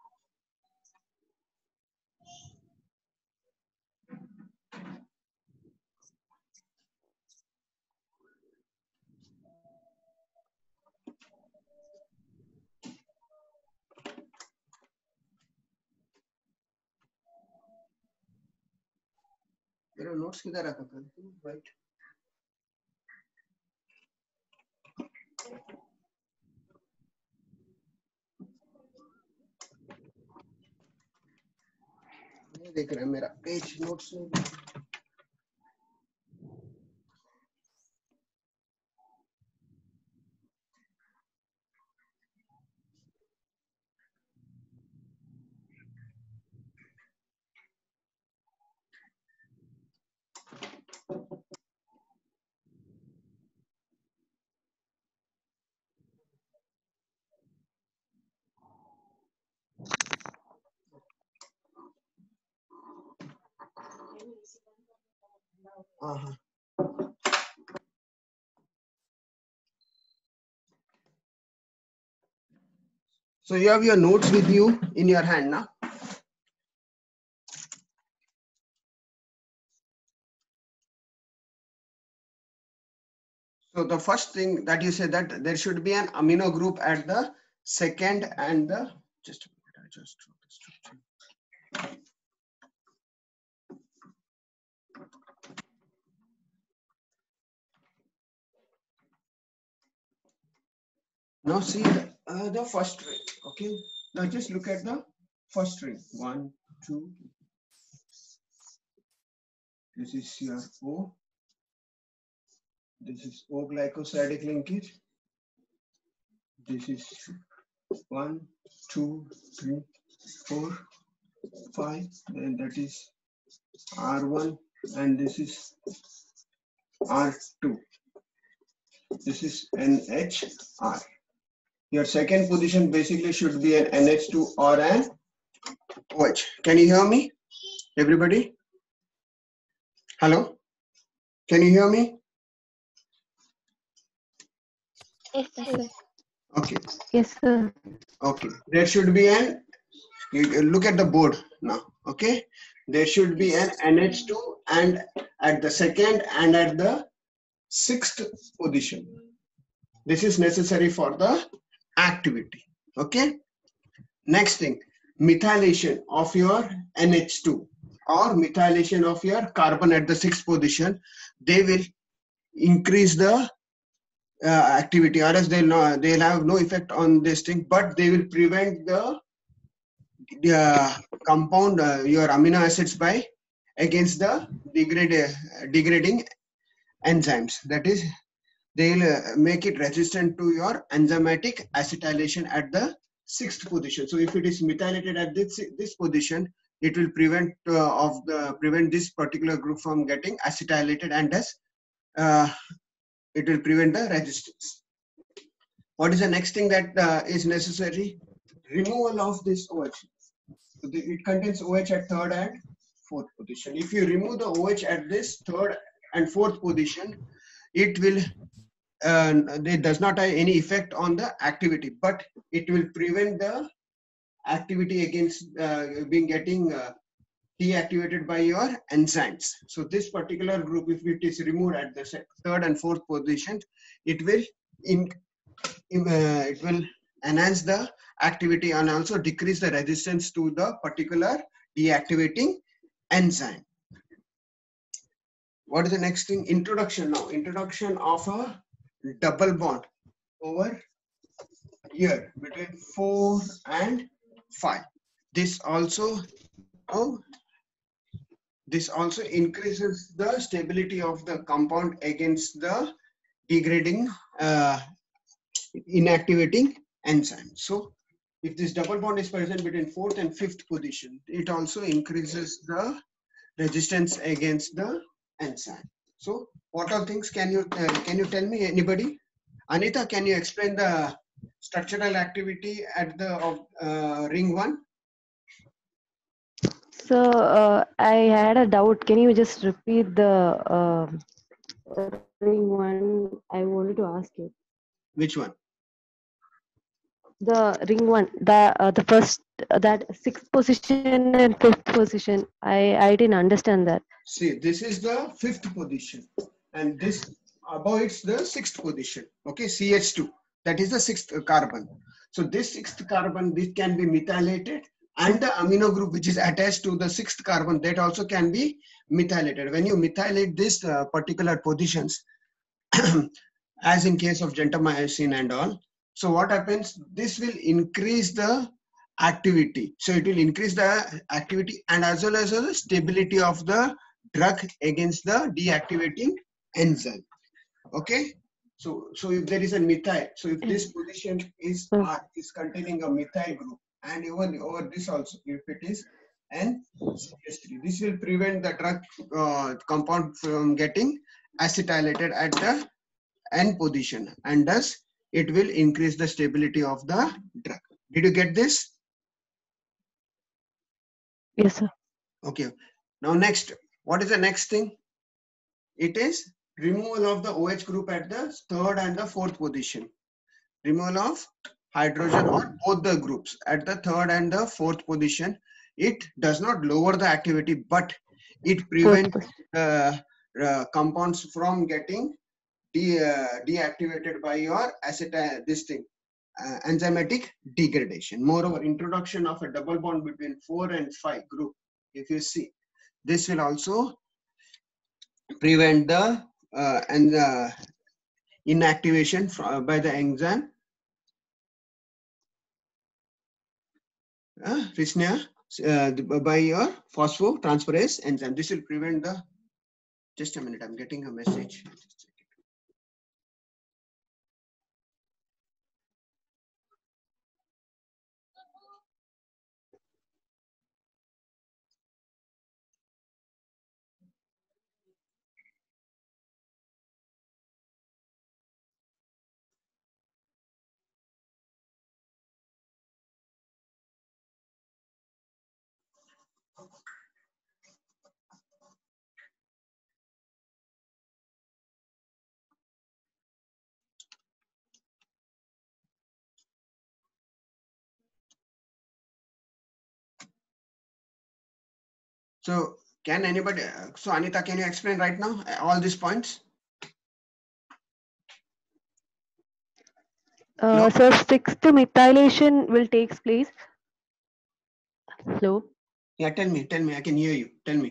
मेरा notes किधर रखा था? Right. ये देख रहे हैं मेरा page notes नहीं। Uh-huh. So you have your notes with you in your hand now. So the first thing that you said that there should be an amino group at the second and the, just a minute, I just wrote the structure. Now see the, uh, the first ring. Okay. Now just look at the first ring. One, two. This is your O. This is O glycosidic linkage. This is one, two, three, four, five, and that is R one, and this is R two. This is N H R. Your second position basically should be an N H two or an O H. Can you hear me, everybody? Hello? Can you hear me? Yes, sir. Okay. Yes, sir. Okay. There should be an, you look at the board now. Okay. There should be an N H two and at the second and at the sixth position. This is necessary for the activity. Okay. Next thing, methylation of your N H two or methylation of your carbon at the sixth position. They will increase the uh, activity, or else they'll not, they'll have no effect on this thing, but they will prevent the uh, compound uh, your amino acids by against the degrade, uh, degrading enzymes. That is, they'll uh, make it resistant to your enzymatic acetylation at the sixth position. So if it is methylated at this this position, it will prevent uh, of the prevent this particular group from getting acetylated, and thus uh, it will prevent the resistance. What is the next thing that uh, is necessary? Removal of this OH. So the, it contains OH at third and fourth position. If you remove the OH at this third and fourth position, it will uh, it does not have any effect on the activity, but it will prevent the activity against uh, being getting uh, deactivated by your enzymes. So this particular group, if it is removed at the third and fourth position, it will in, in uh, it will enhance the activity and also decrease the resistance to the particular deactivating enzyme. What is the next thing? Introduction now. Introduction of a double bond over here between four and five. This also oh, this also increases the stability of the compound against the degrading uh, inactivating enzyme. So if this double bond is present between fourth and fifth position, it also increases the resistance against the enzyme. So what all things can you uh, can you tell me, anybody? Anita, can you explain the structural activity at the of uh, ring one? So uh, I had a doubt. Can you just repeat the uh, ring one? I wanted to ask you. Which one? The ring one, the uh, the first uh, that sixth position and fifth position. I I didn't understand that. See, this is the fifth position, and this above it's the sixth position. Okay, C H two. That is the sixth carbon. So this sixth carbon, this can be methylated, and the amino group which is attached to the sixth carbon, that also can be methylated. When you methylate these uh, particular positions, as in case of gentamicin and all, so what happens? This will increase the activity. So it will increase the activity and as well as the stability of the drug against the deactivating enzyme. Okay. So, so if there is a methyl, so if this position is R, is containing a methyl group, and even over this also, if it is N C H three, this will prevent the drug uh, compound from getting acetylated at the N position, and thus it will increase the stability of the drug. Did you get this? Yes, sir. Okay. Now next, what is the next thing? It is removal of the OH group at the third and the fourth position. Removal of hydrogen on both the groups at the third and the fourth position. It does not lower the activity, but it prevents uh, uh, compounds from getting de uh, deactivated by your acetyl this thing uh, enzymatic degradation. Moreover, introduction of a double bond between four and five group, if you see, this will also prevent the uh, and uh, inactivation from, by the enzyme. Uh, Risnya, uh, by your phosphotransferase enzyme. This will prevent the. Just a minute, I'm getting a message. So can anybody, so Anita, can you explain right now all these points? Uh, No? so sixth methylation will take place. Hello. Yeah, tell me, tell me. I can hear you. Tell me.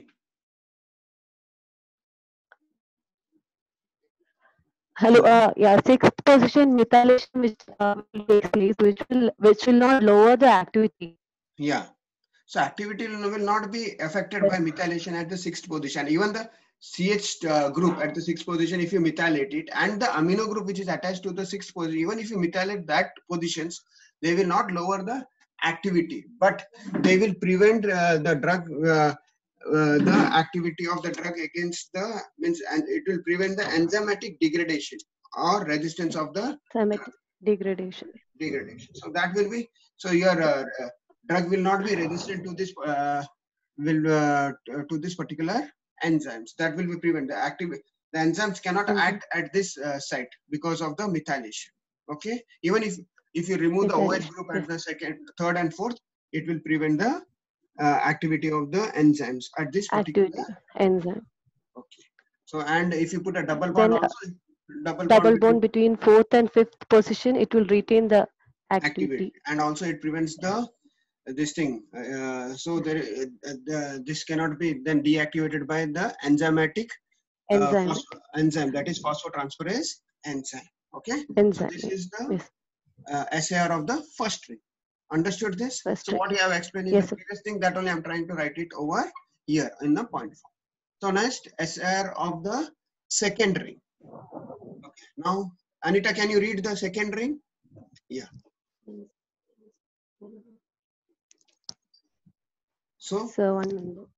Hello. Hello. Uh, yeah, sixth position methylation which uh, will take place, which will which will not lower the activity. Yeah. So activity will will not be affected by methylation at the sixth position. Even the C H uh, group at the sixth position, if you methylate it, and the amino group which is attached to the sixth position, even if you methylate that positions, they will not lower the activity, but they will prevent uh, the drug, uh, uh, the activity of the drug against the means, and it will prevent the enzymatic degradation or resistance of the Enzymatic degradation. degradation. So that will be so your uh, uh, drug will not be resistant to this uh, will uh, to this particular enzymes. That will be prevent the active. The enzymes cannot Enzyme. act at this uh, site because of the methylation. Okay, even if if you remove the O H Methylation. group Yes. at the second, third, and fourth, it will prevent the uh, activity of the enzymes at this particular. Activity. Enzyme. Okay. So and if you put a double bond Then uh, also, double bond double between bond between fourth and fifth position, it will retain the activity, activity. and also it prevents the this thing. Uh, so there, uh, the, this cannot be then deactivated by the enzymatic uh, Enzyme. phos- enzyme, that is phosphotransferase enzyme. Okay. Enzyme. So this Yes. is the Yes. uh, S A R of the first ring. Understood this? First So ring. what you have explained in Yes, the sir. previous thing, that only I'm trying to write it over here in the point form. So next, S A R of the second ring. Okay. Now, Anita, can you read the second ring? Yeah. So So one minute.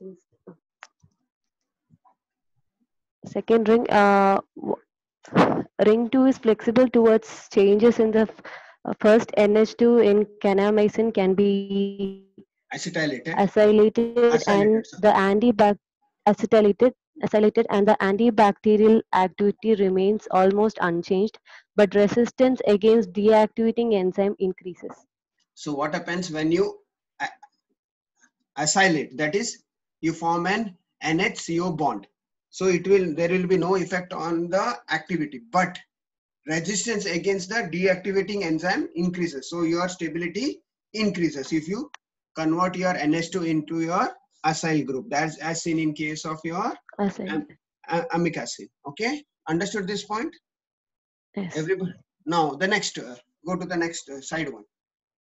Second ring. Uh, w- ring two is flexible towards changes in the f- uh, first N H two in kanamycin can be acetylated, acylated and acylated, the sorry. antibac acetylated acylated and the antibacterial activity remains almost unchanged, but resistance against deactivating enzyme increases. So what happens when you a- acylate? That is, you form an N H C O bond. So it will there will be no effect on the activity, but resistance against the deactivating enzyme increases. So your stability increases if you convert your N H two into your acyl group. That's as seen in case of your am- Acylated. a- amic acid. Okay, understood this point? Yes. Everybody. Now the next, uh, go to the next uh, side one.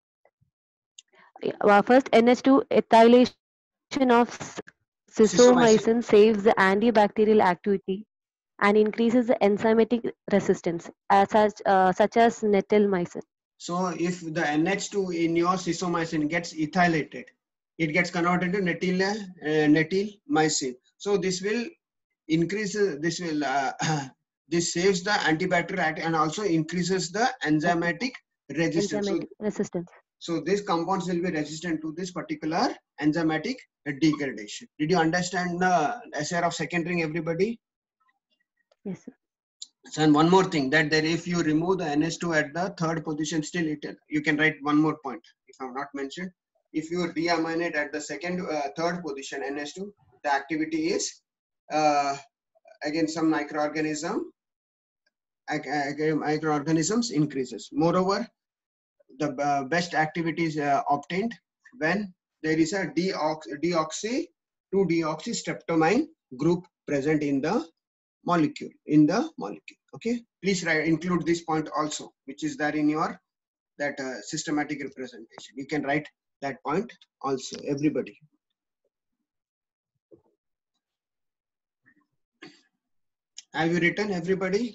Yeah, well, first N H two ethylation of s- Sisomycin. sisomycin saves the antibacterial activity and increases the enzymatic resistance, as such, uh, such as netelmycin. So if the N H two in your sisomycin gets ethylated, it gets converted to netyl, uh, netylmycin. So this will increase, uh, this will, uh, this saves the antibacterial act and also increases the enzymatic resistance. So, Enzymatic resistance. so these compounds will be resistant to this particular enzymatic degradation. Did you understand the S R of second ring, everybody? Yes, sir. So, and one more thing, that there if you remove the N H two at the third position, still it you can write one more point if I'm not mentioned. If you deaminate at the second uh, third position N H two, the activity is uh, against some microorganism ag- ag- microorganisms increases. Moreover, the uh, best activity is uh, obtained when there is a deox deoxy two deoxystreptomine group present in the molecule in the molecule. Okay, please write, include this point also, which is there in your that uh, systematic representation. You can write that point also, everybody. Have you written, everybody?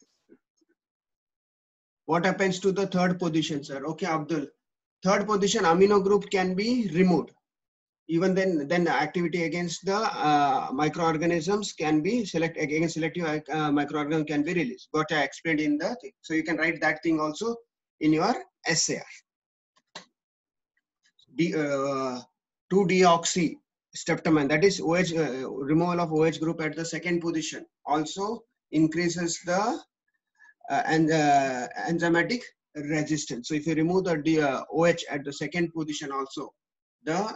What happens to the third position, sir? Okay, Abdul. Third position amino group can be removed. Even then, then the activity against the uh, microorganisms can be select against selective uh, microorganism can be released. What I explained in the thing. So you can write that thing also in your S A R. D, uh, two deoxy streptomine, that is O H, uh, removal of O H group at the second position also increases the uh, and uh, enzymatic resistance. So if you remove the D, uh, O H at the second position also, the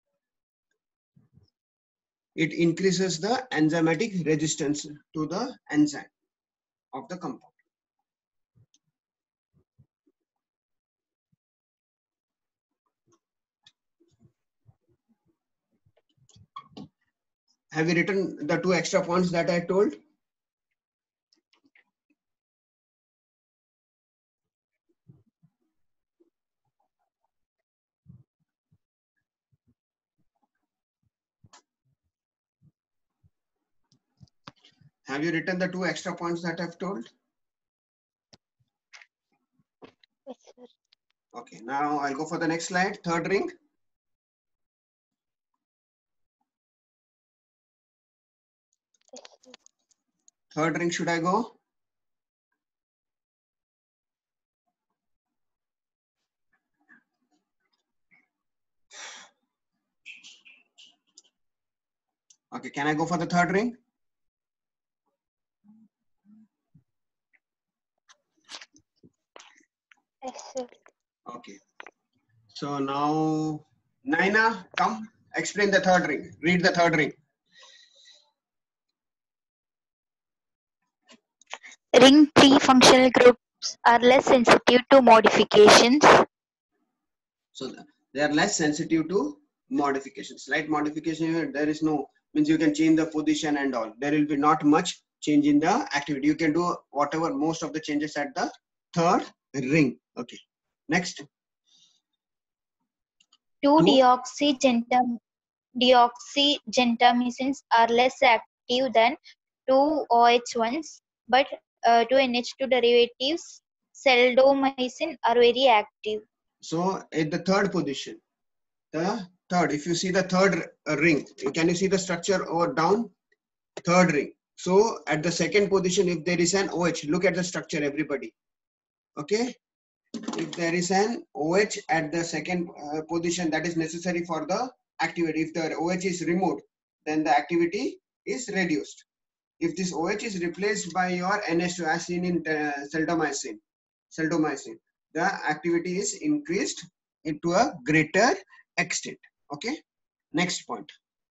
it increases the enzymatic resistance to the enzyme of the compound. Have you written the two extra points that I told? Have you written the two extra points that I've told? Yes, sir. Okay, now I'll go for the next slide. Third ring. Yes, sir. Third ring, should I go? Okay, can I go for the third ring? Yes, sir. Okay. So now, Naina, come, explain the third ring. Read the third ring. Ring three functional groups are less sensitive to modifications. So they are less sensitive to modifications. Slight modification here, there is no, means you can change the position and all. There will be not much change in the activity. You can do whatever, most of the changes at the third ring. Okay. Next. Two Two. deoxygentam deoxygentamicins are less active than two O H ones, but uh, two N H two derivatives, seldomycin, are very active. So at the third position, the third, if you see the third uh, ring, can you see the structure over down? Third ring. So at the second position, if there is an O H, look at the structure, everybody. Okay. If there is an O H at the second uh, position, that is necessary for the activity. If the O H is removed, then the activity is reduced. If this O H is replaced by your N H two as seen in uh, seldomycin, seldomycin, the activity is increased into a greater extent. Okay. Next point.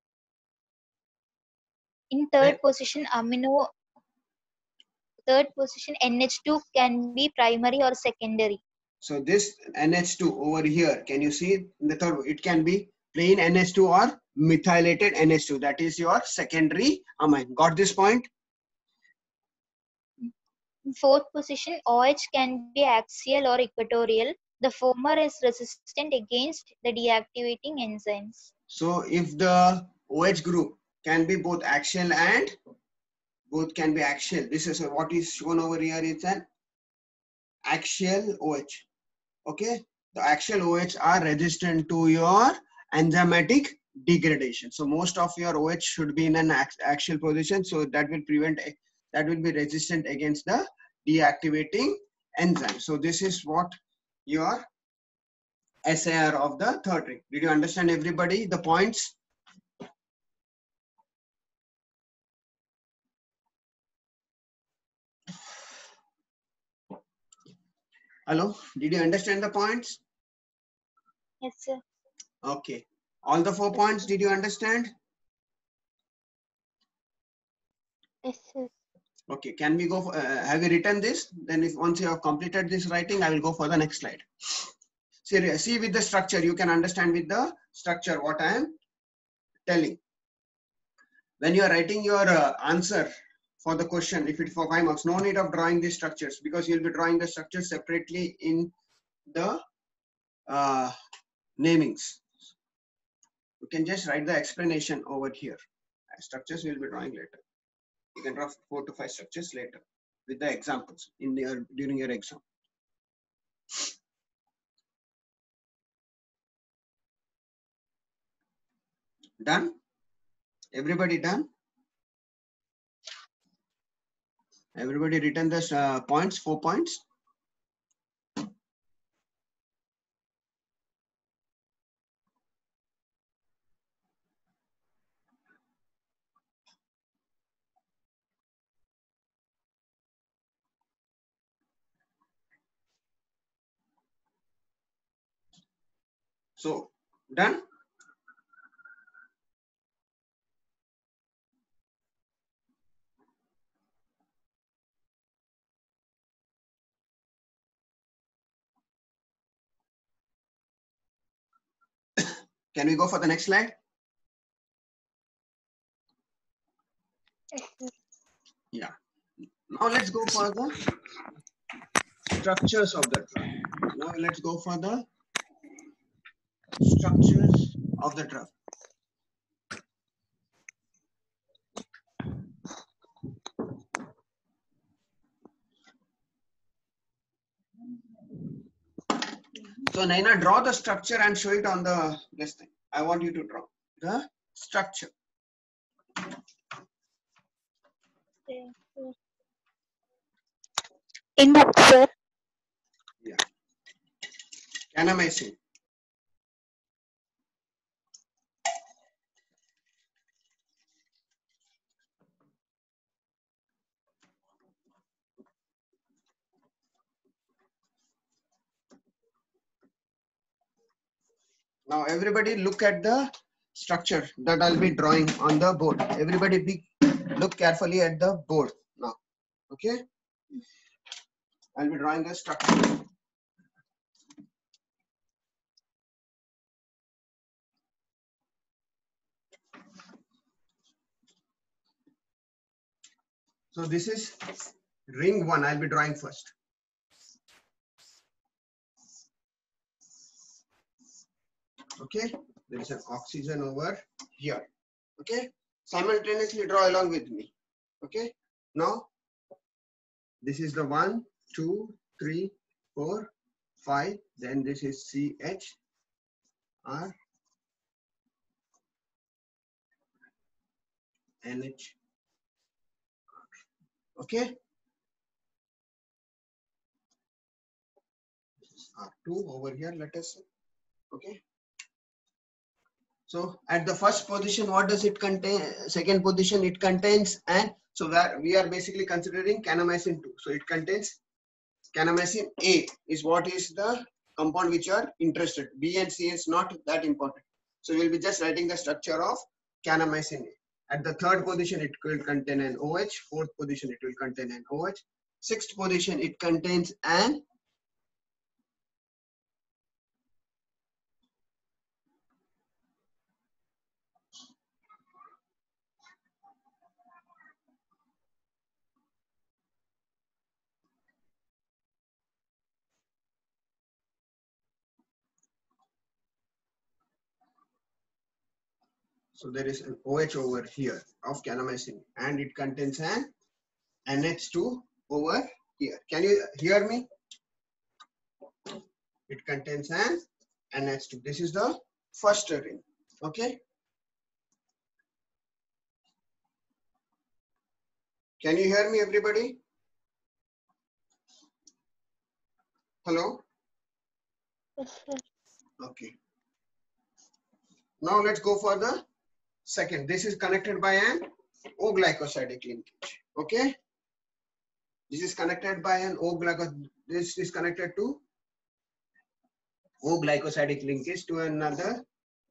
In third position, amino third position N H two can be primary or secondary. So this N H two over here, can you see in the third? It can be plain N H two or methylated N H two. That is your secondary amine. Got this point? In fourth position, O H can be axial or equatorial. The former is resistant against the deactivating enzymes. So if the O H group can be both axial and both can be axial. This is what is shown over here. It's an axial O H. Okay. The axial O H are resistant to your enzymatic degradation. So most of your O H should be in an axial position. So that will prevent, that will be resistant against the deactivating enzyme. So this is what your S A R of the third ring. Did you understand, everybody, the points? Hello, did you understand the points? Yes, sir. Okay. All the four points, did you understand? Yes, sir. Okay, can we go for, uh, have you written this? Then if once you have completed this writing, I will go for the next slide. See, see with the structure, you can understand with the structure what I am telling. When you are writing your uh, answer for the question, if it's for five marks, no need of drawing these structures because you'll be drawing the structures separately in the uh, namings. You can just write the explanation over here. Structures we'll be drawing later. You can draw four to five structures later with the examples in your during your exam. Done? Everybody done? Everybody written the uh, points, four points? So, done? Can we go for the next slide? Yes, sir. Yeah. Now let's go for the structures of the drug. Now let's go for the structures of the drug. So Naina, draw the structure and show it on the this thing. I want you to draw the structure. In book, sir. Yeah. Kanamycin. Now everybody look at the structure that I'll be drawing on the board. Everybody be look carefully at the board now. Okay. I'll be drawing the structure. So this is ring one. I'll be drawing first. Okay. There is an oxygen over here. Okay. Simultaneously draw along with me. Okay. Now this is the one, two, three, four, five. Then this is C H R N H. Okay. R two over here, let us say. Okay. So at the first position, what does it contain? Second position, it contains, and so that we are basically considering kanamycin two. So it contains kanamycin A is what is the compound which you are interested. B and C is not that important. So we'll be just writing the structure of kanamycin A. At the third position, it will contain an OH. Fourth position, it will contain an OH. Sixth position, it contains an so there is an OH over here of kanamycin, and it contains an N H two over here. Can you hear me? It contains an N H two. This is the first ring. Okay. Can you hear me, everybody? Hello? Yes, sir. Okay. Now let's go for the second. This is connected by an O glycosidic linkage. Okay. This is connected by an O glycosidic. This is connected to O glycosidic linkage to another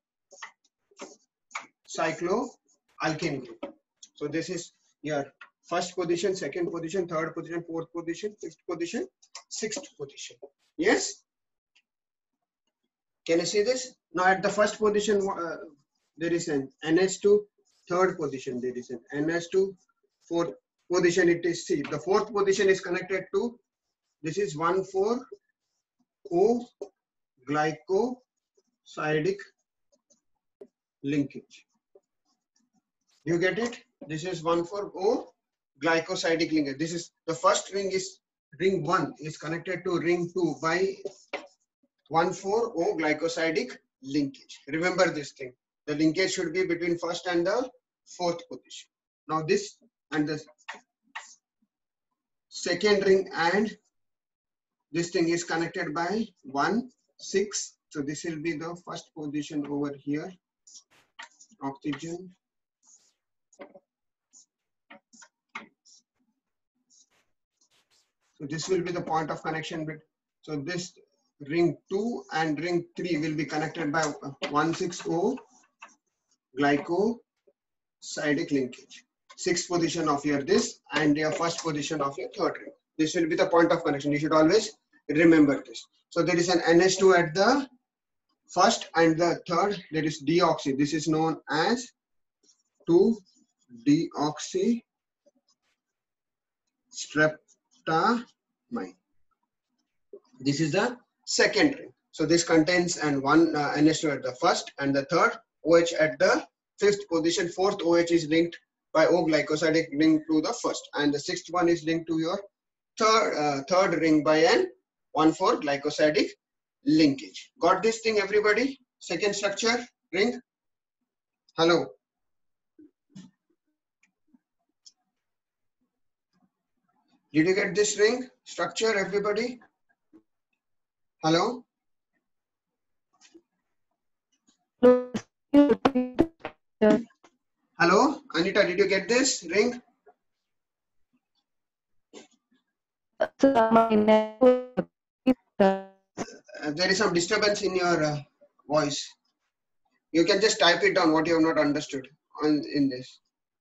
cycloalkane group. So this is your first position, second position, third position, fourth position, fifth position, sixth position. Yes? Can you see this? Now at the first position, uh, there is an N H two. Third position, there is an N H two. Fourth position, it is C. The fourth position is connected to, this is one four O glycosidic linkage. You get it? This is one four O glycosidic linkage. This is the first ring is ring one is connected to ring two by one four O glycosidic linkage. Remember this thing. The linkage should be between first and the fourth position. Now this and the second ring and this thing is connected by one six. So this will be the first position over here. Oxygen. So this will be the point of connection bit. So this ring two and ring three will be connected by one six O glycosidic linkage. Sixth position of your this and your first position of your third ring. This will be the point of connection. You should always remember this. So there is an N H two at the first and the third. There is deoxy. This is known as two deoxy streptamine. This is the second ring. So this contains and one uh, N H two at the first and the third, OH at the fifth position. Fourth OH is linked by O glycosidic ring to the first, and the sixth one is linked to your third uh, third ring by an one four glycosidic linkage. Got this thing, everybody? Second structure ring. Hello. Did you get this ring structure, everybody? Hello. Hello, Anita, did you get this ring? Uh, there is some disturbance in your uh, voice. You can just type it down what you have not understood on in this.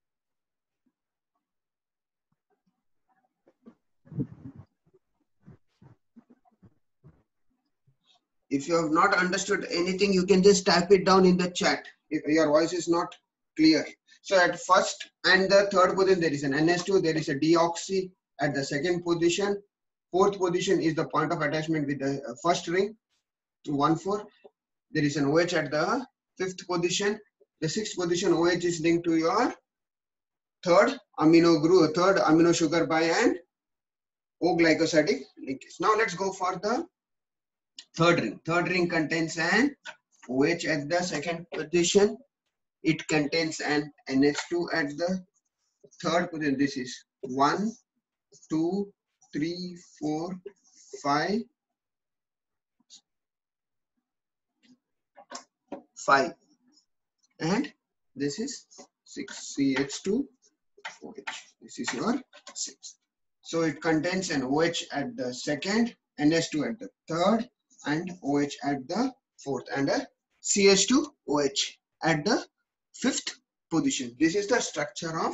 If you have not understood anything, you can just type it down in the chat. If your voice is not clear. So at first and the third position, there is an N H two, there is a deoxy at the second position. Fourth position is the point of attachment with the first ring to one four. There is an OH at the fifth position. The sixth position OH is linked to your third amino group, third amino sugar by an O glycosidic linkage. Now let's go for the third ring. Third ring contains an OH at the second position. It contains an N H two at the third position. This is one, two, three, four, five, five, and this is six, C H two O H. This is your six. So it contains an OH at the second, N H two at the third, and OH at the fourth, and a C H two O H at the fifth position. This is the structure of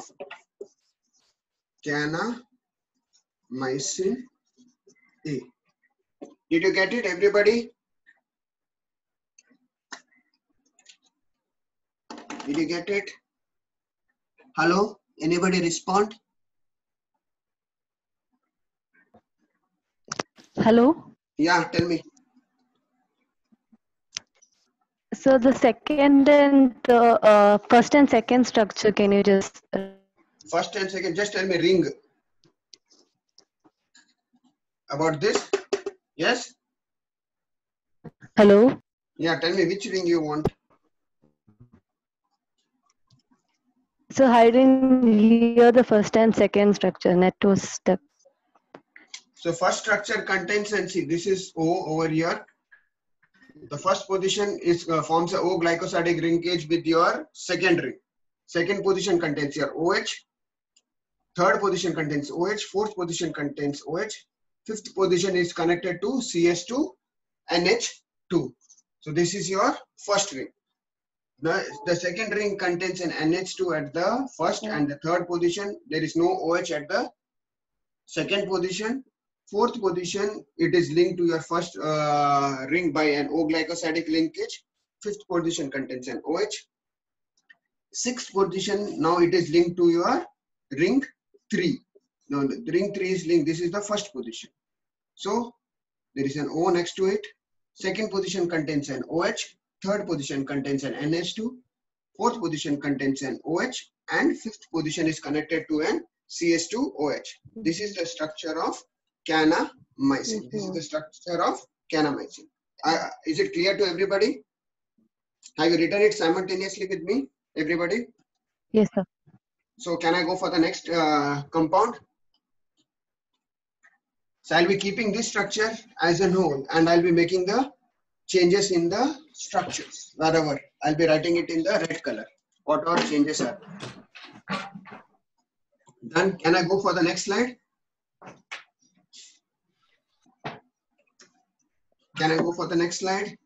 kanamycin A. Did you get it, everybody? Did you get it? Hello? Anybody respond? Hello. Yeah, tell me. So the second and the uh, first and second structure, can you just First and second, just tell me ring. About this? Yes? hello? Yeah, tell me which ring you want. So I didn't hear the first and second structure. Net was stuck. So first structure contains, and see, this is O over here. The first position is uh, forms a O glycosidic linkage with your second ring. Second position contains your OH. Third position contains OH. Fourth position contains OH. Fifth position is connected to C H two N H two. So this is your first ring. The, the second ring contains an N H two at the first and the third position. There is no OH at the second position. Fourth position, it is linked to your first uh, ring by an O glycosidic linkage. Fifth position contains an OH. Sixth position, now it is linked to your ring three. Now the ring three is linked. This is the first position. So there is an O next to it. Second position contains an OH. Third position contains an N H two. Fourth position contains an OH. And fifth position is connected to an C H two O H. This is the structure of kanamycin. Mm-hmm. This is the structure of kanamycin. Uh, is it clear to everybody? Have you written it simultaneously with me, everybody? Yes, sir. So can I go for the next uh, compound? So I'll be keeping this structure as a whole, and I'll be making the changes in the structures wherever. I'll be writing it in the red color. Whatever changes are. Then can I go for the next slide? Can I go for the next slide?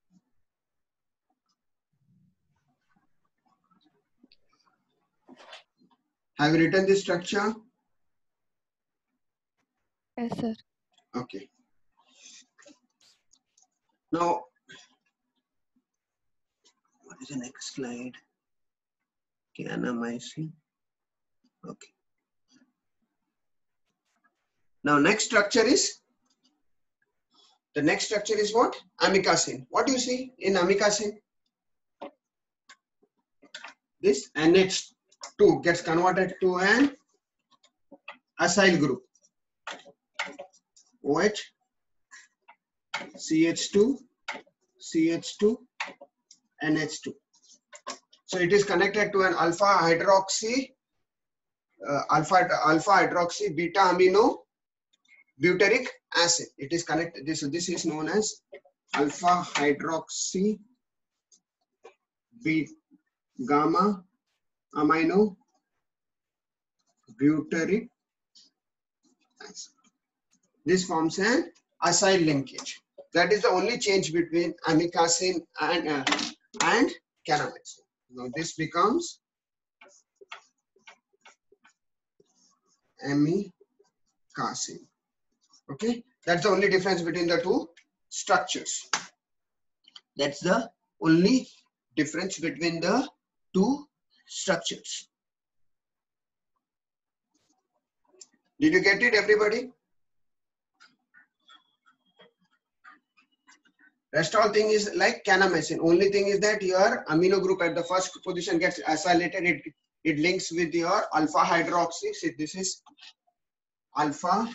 Have you written this structure? Yes, sir. Okay. Now, what is the next slide? Kanamycin. Okay. Now next structure is, the next structure is what? Amikacin. What do you see in amikacin? This N H two gets converted to an acyl group. OH, C H two, C H two, N H two. So it is connected to an alpha hydroxy, uh, alpha alpha hydroxy beta amino butyric acid. It is connected. This this is known as alpha hydroxy beta gamma amino butyric acid. This forms an acyl linkage. That is the only change between amikacin and uh, and kanamycin. Now this becomes amikacin. Okay, that's the only difference between the two structures. That's the only difference between the two structures. Did you get it, everybody? Rest all thing is like kanamycin. Only thing is that your amino group at the first position gets acylated. It, it links with your alpha hydroxy. See, this is alpha.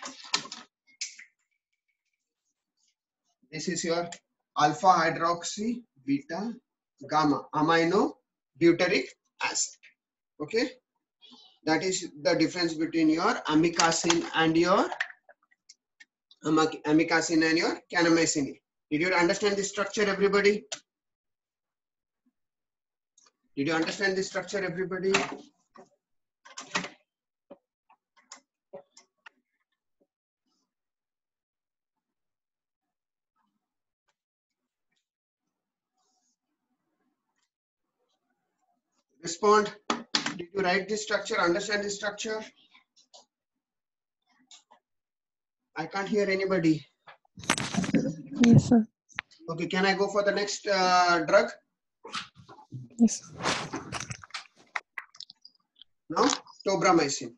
This is your alpha hydroxy beta gamma amino butyric acid. Okay. That is the difference between your amikacin and your amikacin and your kanamycin. Did you understand the structure, everybody? Did you understand the structure, everybody? Respond. Did you write this structure? Understand this structure? I can't hear anybody. Yes, sir. Okay, can I go for the next uh, drug? Yes. Now, tobramycin.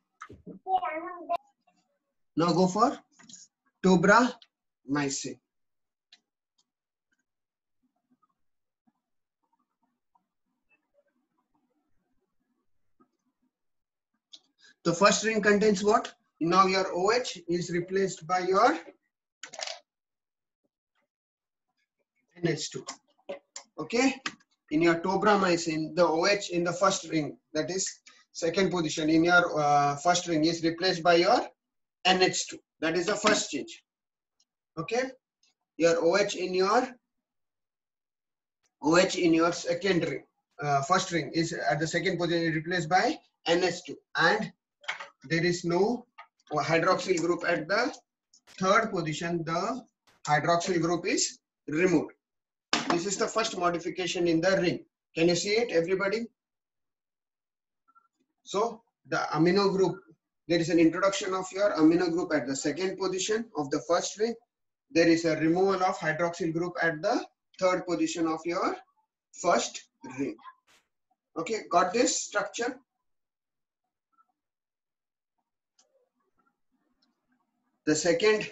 Now go for tobramycin. The first ring contains what? Now your OH is replaced by your N H two. Okay? In your tobramycin, the OH in the first ring, that is second position in your uh, first ring, is replaced by your N H two. That is the first change. Okay? Your OH in your OH in your second ring, uh, first ring is at the second position replaced by N H two, and there is no hydroxyl group at the third position. The hydroxyl group is removed. This is the first modification in the ring. Can you see it, everybody? So the amino group, there is an introduction of your amino group at the second position of the first ring. There is a removal of hydroxyl group at the third position of your first ring. Okay, got this structure? The second,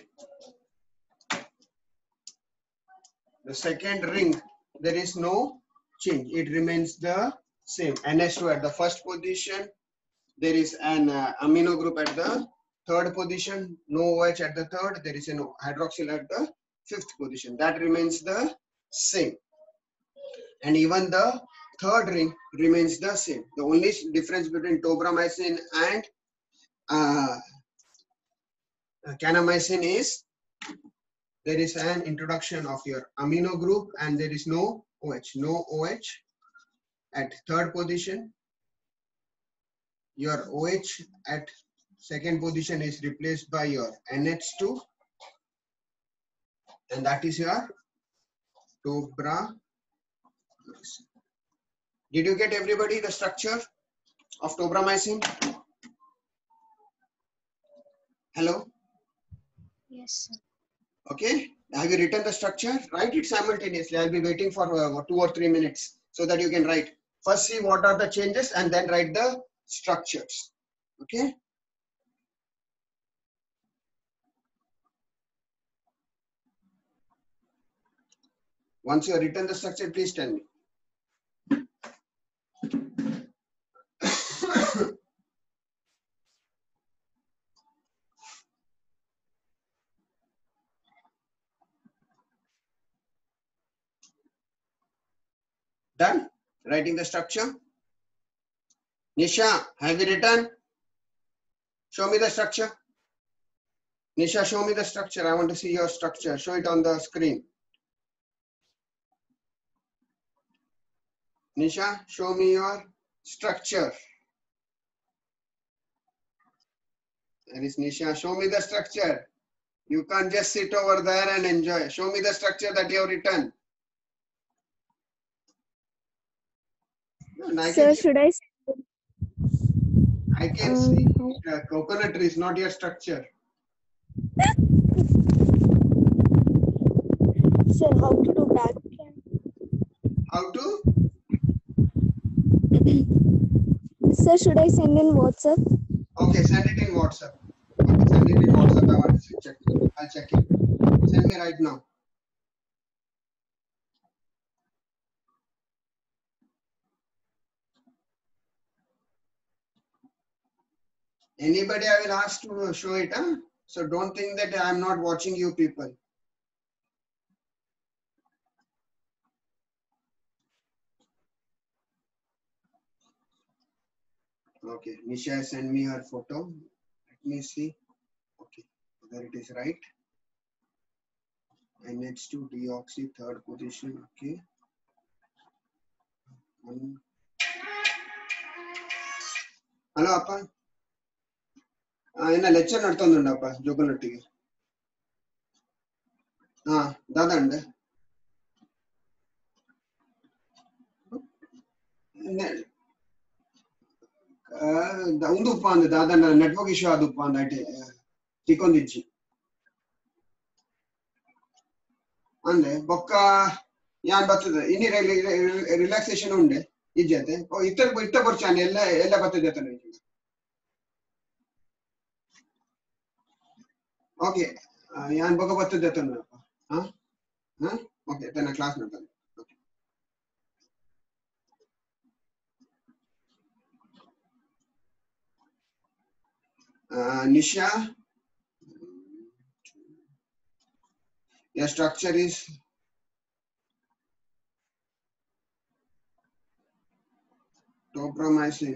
the second ring, there is no change. It remains the same. N H two at the first position. There is an uh, amino group at the third position. No OH at the third. There is a no hydroxyl at the fifth position. That remains the same. And even the third ring remains the same. The only difference between tobramycin and uh, kanamycin is there is an introduction of your amino group and there is no OH. No OH at third position. Your OH at second position is replaced by your N H two, and that is your tobramycin. Did you get, everybody, the structure of tobramycin? Hello? Yes, sir. Okay. Have you written the structure? Write it simultaneously. I'll be waiting for uh, two or three minutes so that you can write. First see what are the changes and then write the structures. Okay. Once you have written the structure, please tell me. Done? Writing the structure? Nisha, have you written? Show me the structure. Nisha, show me the structure. I want to see your structure. Show it on the screen. Nisha, show me your structure. That is Nisha. Show me the structure. You can't just sit over there and enjoy. Show me the structure that you have written. And I Sir, can, should I I can um, see how- uh, coconut trees, not your structure. Sir, how to do backend? How to? Sir, should I send in WhatsApp? Okay, send it in WhatsApp. Okay, send it in WhatsApp. I want to check it. I'll check it. Send me right now. Anybody I will ask to show it, huh? So don't think that I'm not watching you people. Okay, Nisha send me her photo. Let me see. Okay, whether it is right. N H two deoxy, third position. Okay. One. Hello, Appa. In a lecture, not on the Appa. Jokonati. Ah, Dadanda. ಒಂದು ಉಪ್ಪ ಅಂದ ದಾದನ network issue ಅದು ಉಪ್ಪ ಅಂದ ತಿಕ್ಕೊಂದಿಚ್ಚಿ ಅಂದೆ ಬೊಕ್ಕ ಯಾನ್ ಬರ್ತದೆ ಇನಿ ರಿಲ್ಯಾಕ್ಸೇಷನ್ ಉಂಡೆ ಇಜ್ಜತೆ ಇತ್ತ ಇತ್ತ ಬರ್ಚಾನೆ ಎಲ್ಲ ಎಲ್ಲ ಬರ್ತದೆ ಓಕೆ ಯಾನ್ ಬೊಕ್ಕ ಬರ್ತದೆ ಹಾ ಹಾ ಓಕೆ ತನ್ನ ಕ್ಲಾಸ್ ನೋಡ್ತಾನೆ Uh, Nisha, your structure is topramycin.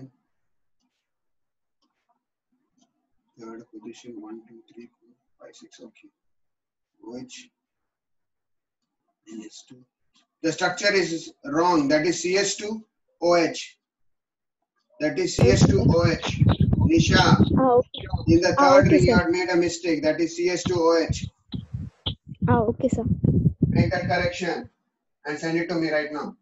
Third position, one, two, three, four, five, six. Okay. Which N H two. The structure is wrong. That is C H two O H. That is C H two O H. Nisha, Ah, okay. in the Ah, third okay, ring, sir. you had made a mistake. That is C H two O H. Ah, okay, sir. Make that correction and send it to me right now.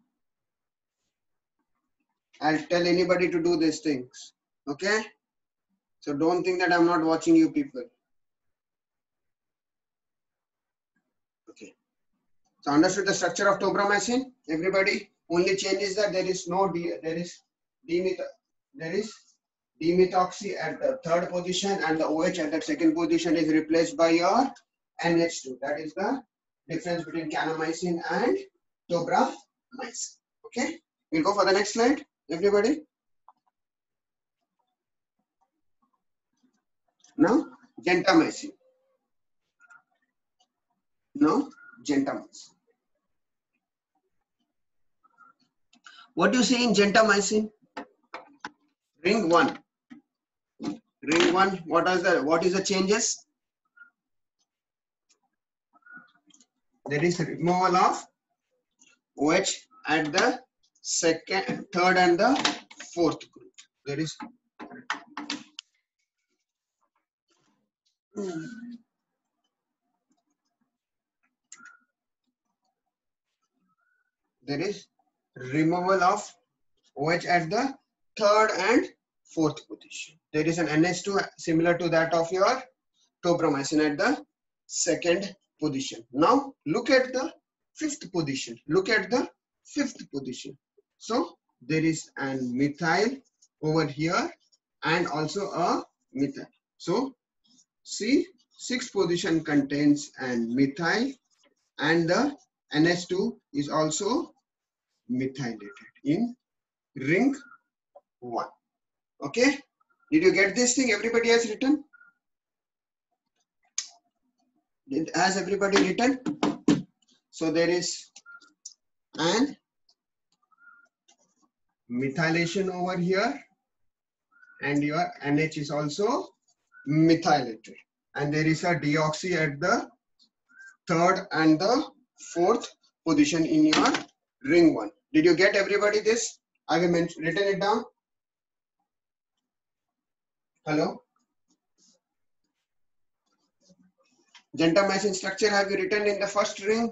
I'll tell anybody to do these things. Okay? So don't think that I'm not watching you people. Okay. So understood the structure of topramycin? Everybody? Only change is that there is no D, there is dimetho, there is dimethoxy at the third position and the OH at the second position is replaced by your N H two. That is the difference between kanamycin and topramycin. Okay? We'll go for the next slide. Everybody? Now, gentamicin. Now, gentamicin. What do you see in gentamicin? Ring one. Ring one. What are the what is the changes? There is removal of OH at the second, third, and the fourth group. There is there is removal of OH at the third and fourth position. There is an N H two similar to that of your topramycin at the second position. Now look at the fifth position. Look at the fifth position. So there is an methyl over here and also a methyl. So see, sixth position contains an methyl and the N H two is also methylated in ring one. Okay, did you get this thing? Everybody has written? Did, has everybody written? So there is an methylation over here, and your N H is also methylated, and there is a deoxy at the third and the fourth position in your ring one. Did you get everybody this? I have mentioned, written it down. Hello? Gentamicin structure have you written in the first ring?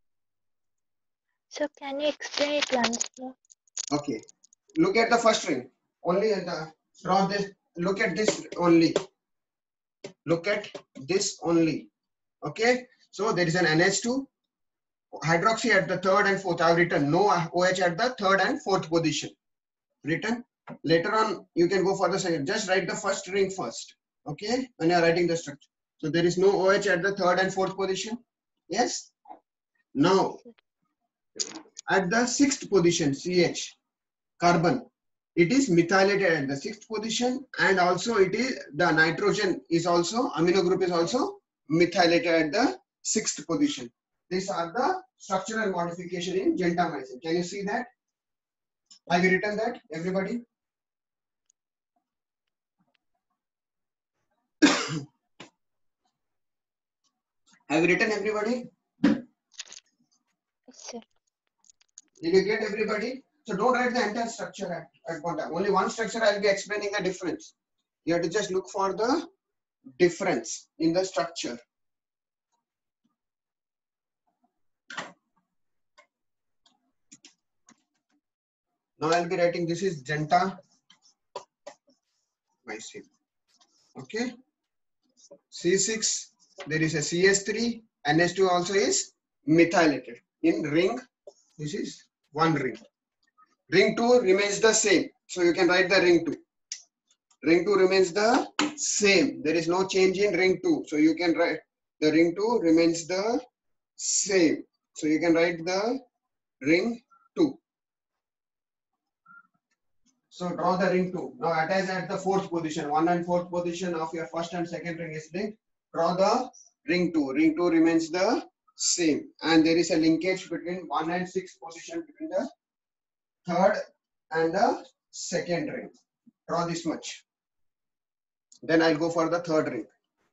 So can you explain it once more? Okay. Look at the first ring. Only the draw this. Look at this only. Look at this only. Okay. So there is an N H two. Hydroxy at the third and fourth. I have written no OH at the third and fourth position. Written. Later on, you can go for the second. Just write the first ring first. Okay. When you are writing the structure. So there is no OH at the third and fourth position. Yes. Now, at the sixth position, C H, carbon, it is methylated at the sixth position, and also it is the nitrogen is also, amino group is also methylated at the sixth position. These are the structural modification in gentamicin. Can you see that? Have you written that, everybody? Have you written everybody? Yes, sir. Did you get everybody? So don't write the entire structure at, at one time. Only one structure I will be explaining the difference. You have to just look for the difference in the structure. Now I'll be writing this is gentamicin. Okay. C six, there is a C S three, N H two also is methylated in ring. This is one ring. Ring two remains the same. So you can write the ring two. Ring two remains the same. There is no change in ring two. So you can write the ring two remains the same. So you can write the ring two. So draw the ring two. Now attach at the fourth position. One and fourth position of your first and second ring is linked. Draw the ring two. Ring two remains the same. And there is a linkage between one and six position between the third and the second ring. Draw this much. Then I'll go for the third ring.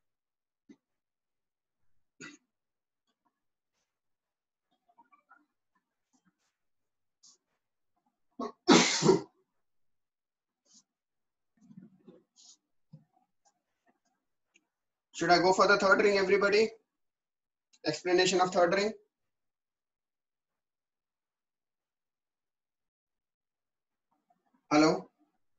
Should I go for the third ring, everybody? Explanation of third ring. Hello?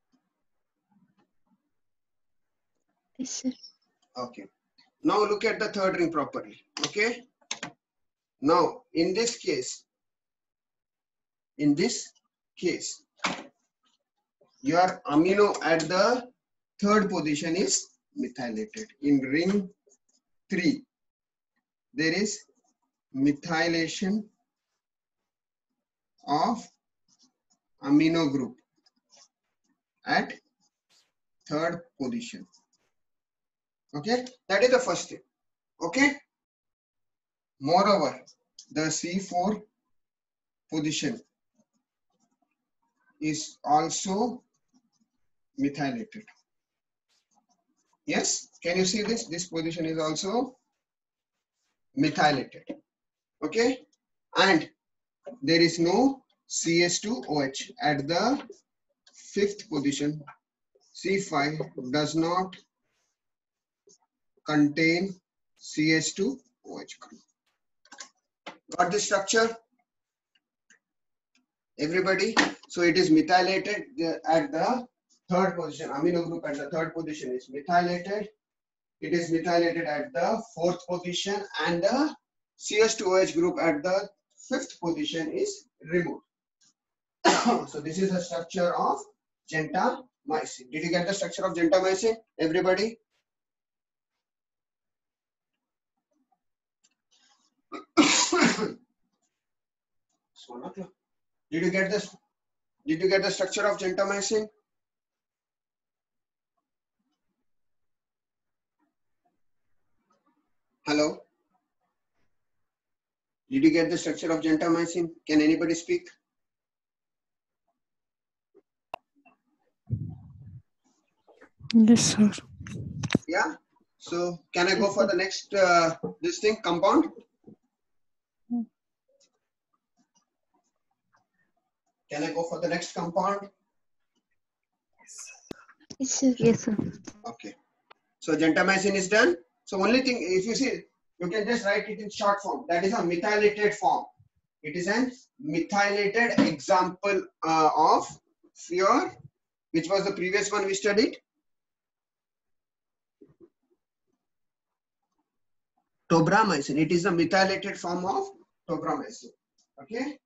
Yes, sir. Okay. Now look at the third ring properly. Okay. Now in this case, in this case, your amino at the third position is methylated. In ring three, there is methylation of amino group at third position. Okay, that is the first thing. Okay. Moreover, the C four position is also methylated. Yes, can you see this? This position is also methylated. Okay, and there is no C H two O H at the fifth position. C five does not contain C H two O H group. Got the structure? Everybody? So it is methylated at the third position. Amino group at the third position is methylated. It is methylated at the fourth position, and the C H two O H group at the fifth position is removed. So this is the structure of gentamicin. Did you get the structure of gentamicin, everybody? It's one o'clock. Did you get this? Did you get the structure of gentamicin? Hello? Did you get the structure of gentamicin? Can anybody speak? Yes, sir. Yeah. So can I go for the next uh, this thing compound? Can I go for the next compound? Yes, sir. Yes, sir. Okay. So gentamicin is done. So only thing, if you see, you can just write it in short form. That is a methylated form. It is an methylated example uh, of your, which was the previous one we studied? Tobramycin. It is a methylated form of tobramycin. Okay.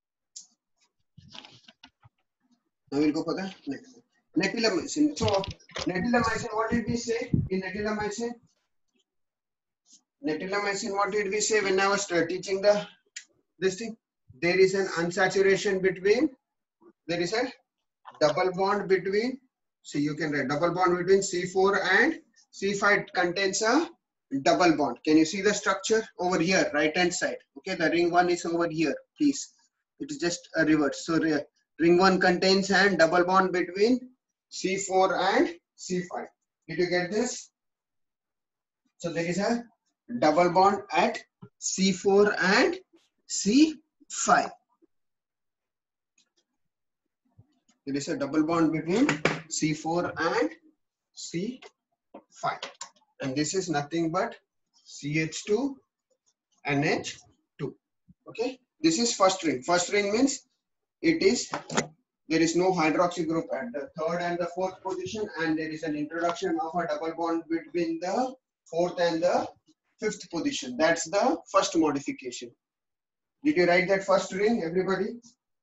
Now we'll go for the next. Netilomycin. So netilomycin, what did we say in netilomycin? Netilomycin, what did we say when I was teaching the this thing? There is an unsaturation between, there is a double bond between, so you can write double bond between C four and C five contains a double bond. Can you see the structure over here, right hand side? Okay, the ring one is over here, please. It is just a reverse. So ring one contains a double bond between C four and C five. Did you get this? So there is a double bond at C four and C five. There is a double bond between C four and C five. And this is nothing but C H two N H two. Okay. This is first ring. First ring means it is, there is no hydroxy group at the third and the fourth position, and there is an introduction of a double bond between the fourth and the fifth position. That's the first modification. Did you write that first ring, everybody?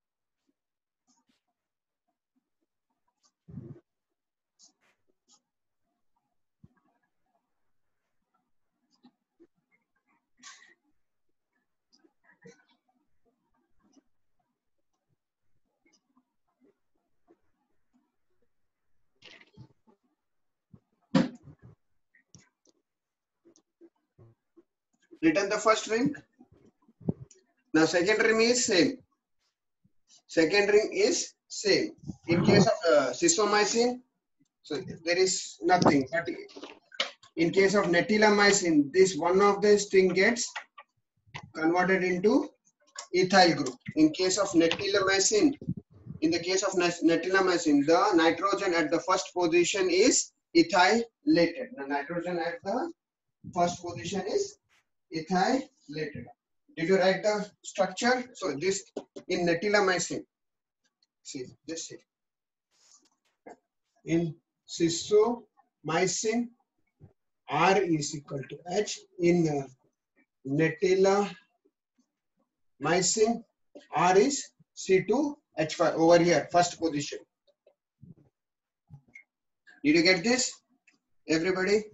Written the first ring. Now second ring is same. Second ring is same. In case of uh, cyclomycin, so there is nothing. But in case of netilomycin, this one of this thing gets converted into ethyl group. In case of netilomycin, in the case of netilomycin, the nitrogen at the first position is ethylated. The nitrogen at the first position is ethylated. Did you write the structure? So this in netilomycin. See, just see. In cyclomycin, R is equal to H. In uh, netilomycin, R is C two H five over here, first position. Did you get this, everybody?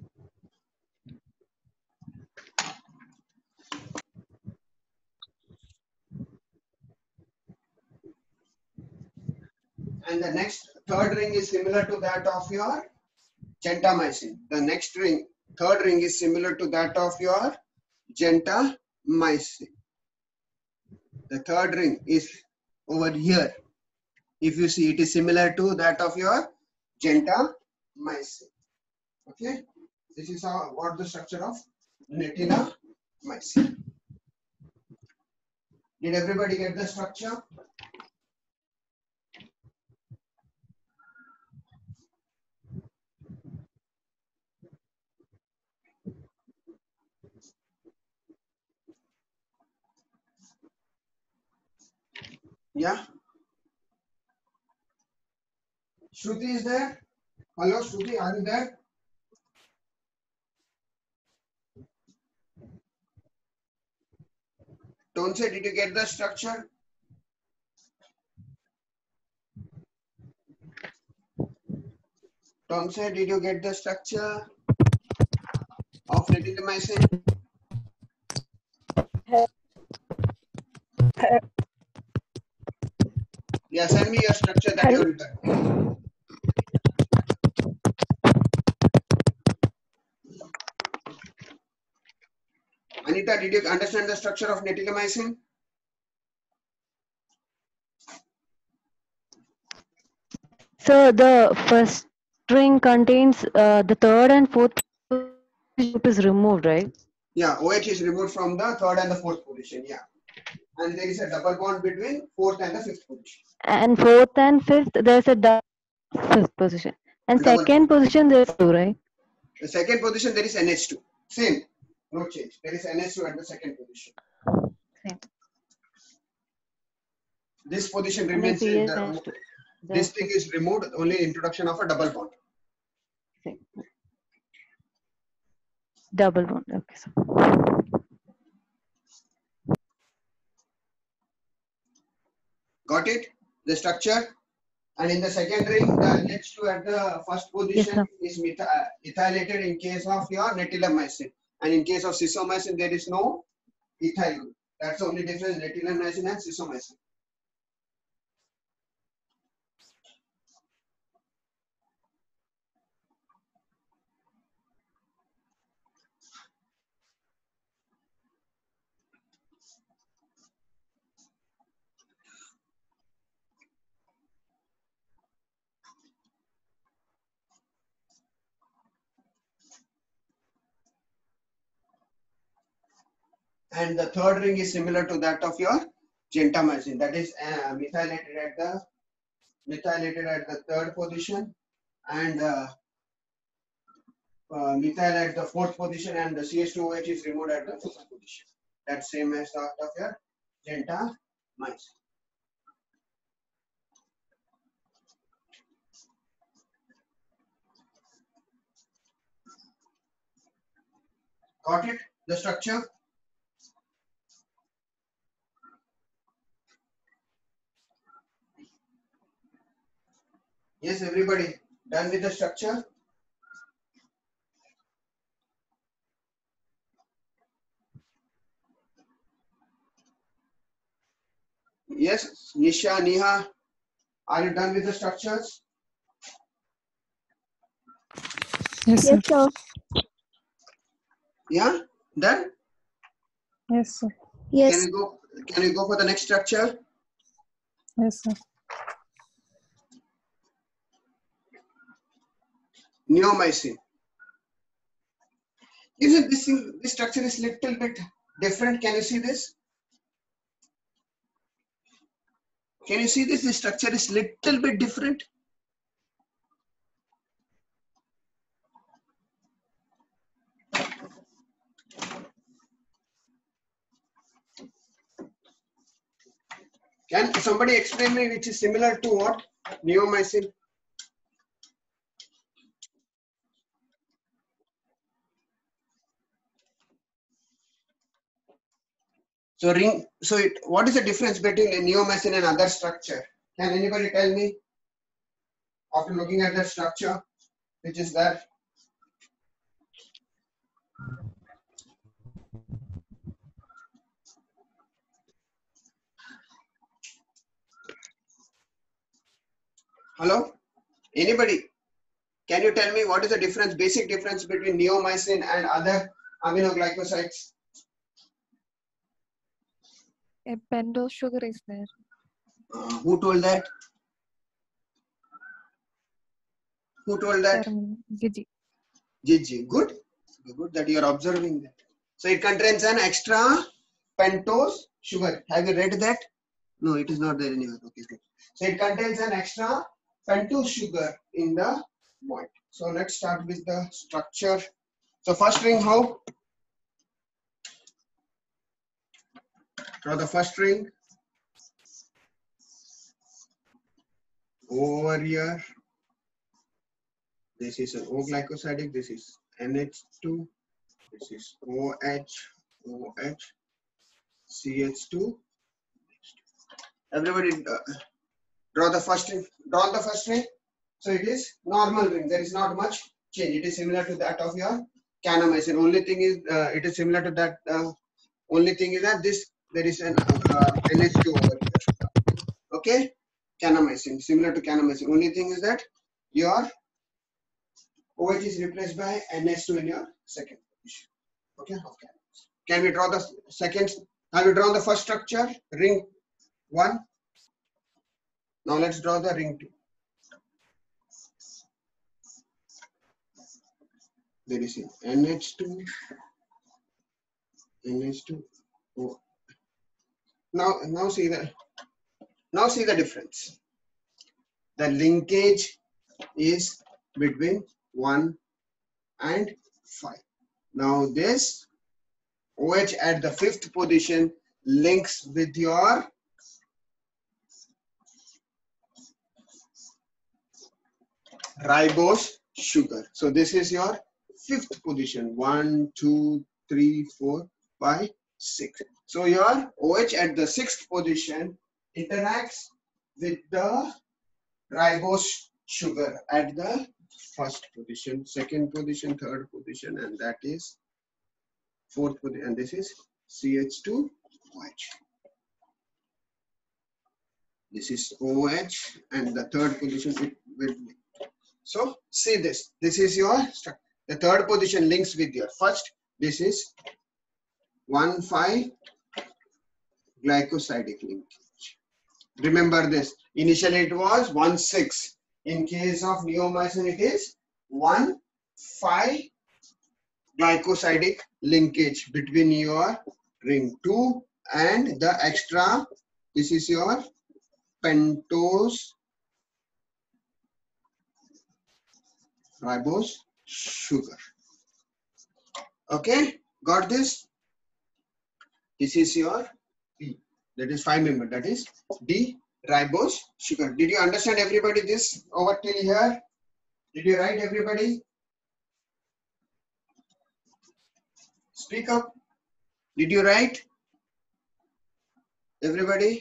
And the next third ring is similar to that of your gentamicin. The next ring, third ring is similar to that of your gentamicin. The third ring is over here. If you see, it is similar to that of your gentamicin. Okay, this is how what the structure of netilomycin. Did everybody get the structure? Yeah. Shruti is there? Hello, Shruti, are you there? Don't say, did you get the structure? Don't say, did you get the structure of netilomycin? Yeah, send me your structure that you have written. Anita, did you understand the structure of netilomycin? So the first string contains uh, the third and fourth group is removed, right? Yeah, O H is removed from the third and the fourth position. Yeah. And there is a double bond between fourth and the fifth position. And fourth and fifth, there's a double fifth position. And Double second bond. position, there's two, right? The second position, there is N H two. Same. No change. There is N H two at the second position. Same. This position And then remains. C In S the, H two. this thing is removed, only introduction of a double bond. Same. Double bond. Okay. So. Got it? The structure. And in the second ring, the N H two at the first position Yes, is methy uh, ethylated in case of your netilomycin. And in case of cysomycin, there is no ethyl group. That's the only difference, netilomycin and cysomycin. And the third ring is similar to that of your gentamicin. That is uh, methylated at the methylated at the third position, and uh, uh, methyl at the fourth position, and the C H two O H is removed at the fifth position. That's same as that of your gentamicin. Got it? The structure? Yes, everybody done with the structure? Yes, Nisha, Neha, are you done with the structures? Yes, sir. Yes, sir. Yeah, done? Yes, sir. Can Yes. we go? Can we go for the next structure? Yes, sir. Neomycin. Isn't this thing, this structure is little bit different? Can you see this? Can you see this? The structure is little bit different. Can somebody explain me which is similar to what? Neomycin. So ring. So it. What is the difference between a neomycin and other structure? Can anybody tell me? After looking at the structure, which is there. Hello? Anybody? Can you tell me what is the difference, basic difference between neomycin and other aminoglycosides? A pentose sugar is there. Uh, who told that? Who told that? Sir, Gigi. Gigi. Good. Good that you are observing that. So it contains an extra pentose sugar. Have you read that? No, it is not there anywhere. Okay, good. So it contains an extra pentose sugar in the moiety. So let's start with the structure. So first ring, how? Draw the first ring. Over here. This is an O-glycosidic. This is N H two. This is OH, OH, C H two. Everybody uh, draw the first ring. Draw the first ring. So it is normal ring. There is not much change. It is similar to that of your kanamycin. Only thing is uh, it is similar to that. Uh, only thing is that this there is an uh, N H two over here. Okay. kanamycin, similar to kanamycin. Only thing is that your OH is replaced by N H two in your second position. Okay, of kanamycin. Can we draw the second? Have we drawn the first structure? Ring one. Now let's draw the ring two. There is N H two, N H two. Oh. Now, now see the now see the difference. The linkage is between one and five. Now this OH at the fifth position links with your ribose sugar. So this is your fifth position. One, two, three, four, five, six. So your OH at the sixth position interacts with the ribose sugar at the first position, second position, third position, and that is fourth position, and this is C H two O H. This is OH, and the third position it will. So see this. This is your structure. The third position links with your first. This is one five glycosidic linkage. Remember this. Initially it was one six. In case of neomycin, it is one five glycosidic linkage between your ring two and the extra. This is your pentose ribose sugar. Okay, got this? This is your P. That is five member. That is D ribose sugar. Did you understand everybody this over till here? Did you write everybody? Speak up. Did you write? Everybody?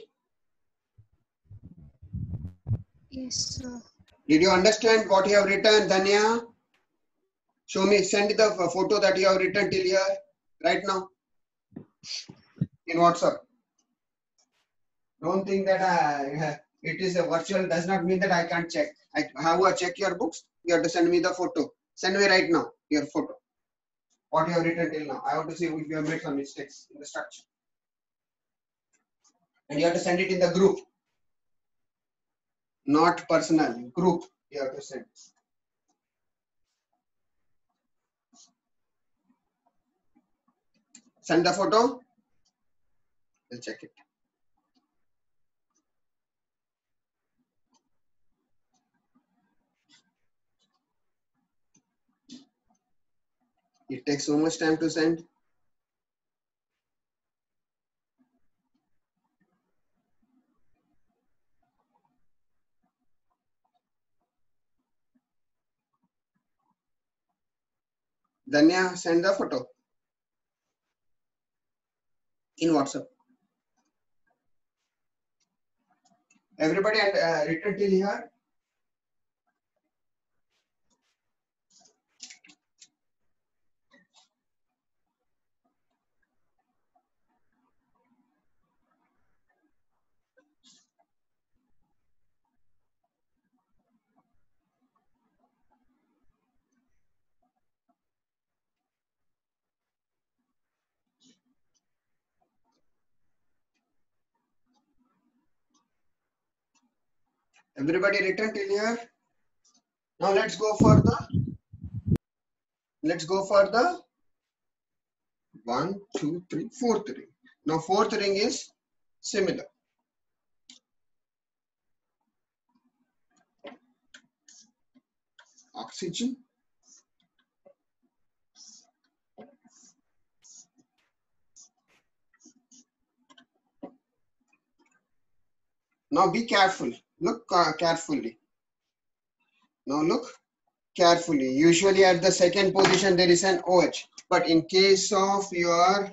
Yes, sir. Did you understand what you have written, Danya? Show me, send the photo that you have written till here, right now, in WhatsApp. Don't think that I, it is a virtual, does not mean that I can't check. I have to check your books, you have to send me the photo. Send me right now, your photo. What you have written till now. I want to see if you have made some mistakes in the structure. And you have to send it in the group. Not personal, group you have to send. Send the photo. We'll check it. It takes so much time to send. Danya, send the photo in WhatsApp. Everybody uh, written till here. Everybody written till here. Now let's go for the let's go for the one, two, three, fourth ring. Now fourth ring is similar. Oxygen. Now be careful. Look uh, carefully. Now look carefully. Usually at the second position there is an OH. But in case of your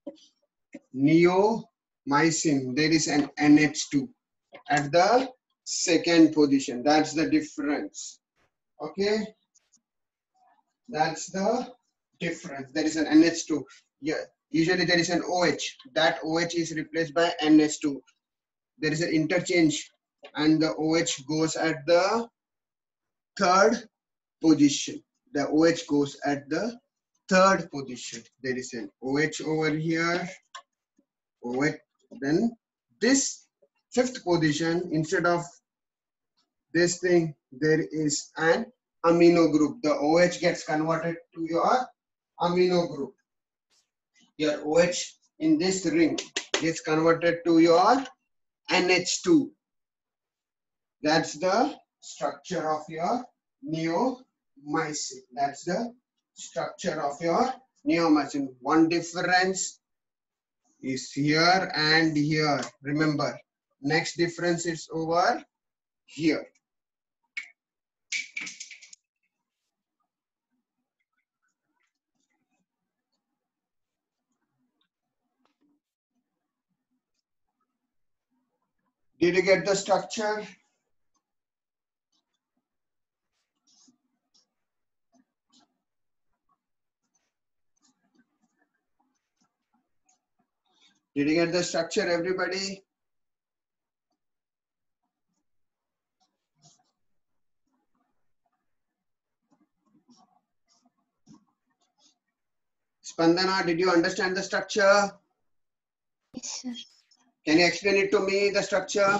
neomycin, there is an N H two at the second position. That's the difference. Okay. That's the difference. There is an N H two. Yeah. Usually there is an OH. That OH is replaced by N H two. There is an interchange and the OH goes at the third position. The OH goes at the third position. There is an OH over here, OH. Then this fifth position, instead of this thing, there is an amino group. The OH gets converted to your amino group. Your OH in this ring gets converted to your N H two. That's the structure of your neomycin. That's the structure of your neomycin. One difference is here and here. Remember, next difference is over here. Did you get the structure? Did you get the structure, everybody? Spandana, did you understand the structure? Yes, sir. Can you explain it to me, the structure?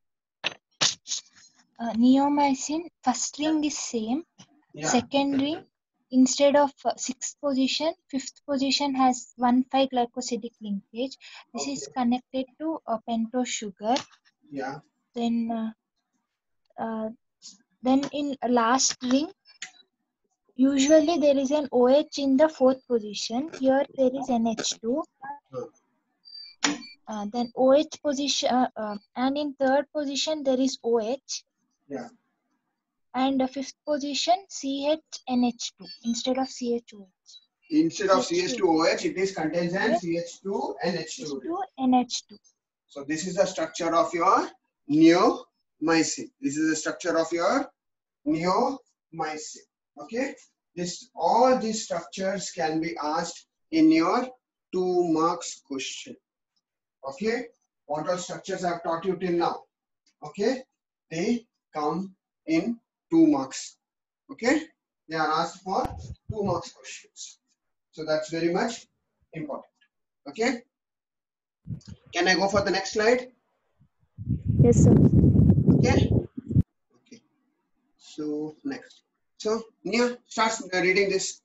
Uh, neomycin, first ring is same. Yeah. Second ring, instead of uh, sixth position, fifth position has one five glycosidic linkage. This Okay. is connected to a pentose sugar. Yeah. Then, uh, uh, then in last ring, usually there is an OH in the fourth position. Here there is N H two. Hmm. Uh, then OH position, uh, uh, and in third position there is OH. Yeah. And the fifth position C H N H two instead of C H O H. Instead of C H two O H, it is contains an C H two N H two. N H two. So this is the structure of your neomycin. This is the structure of your neomycin. Okay. This all these structures can be asked in your two marks question. Okay. What all structures I have taught you till now? Okay. They come in two marks. Okay. They are asked for two marks questions. So that's very much important. Okay. Can I go for the next slide? Yes, sir. Okay. Okay. So next. So Nia, start reading this.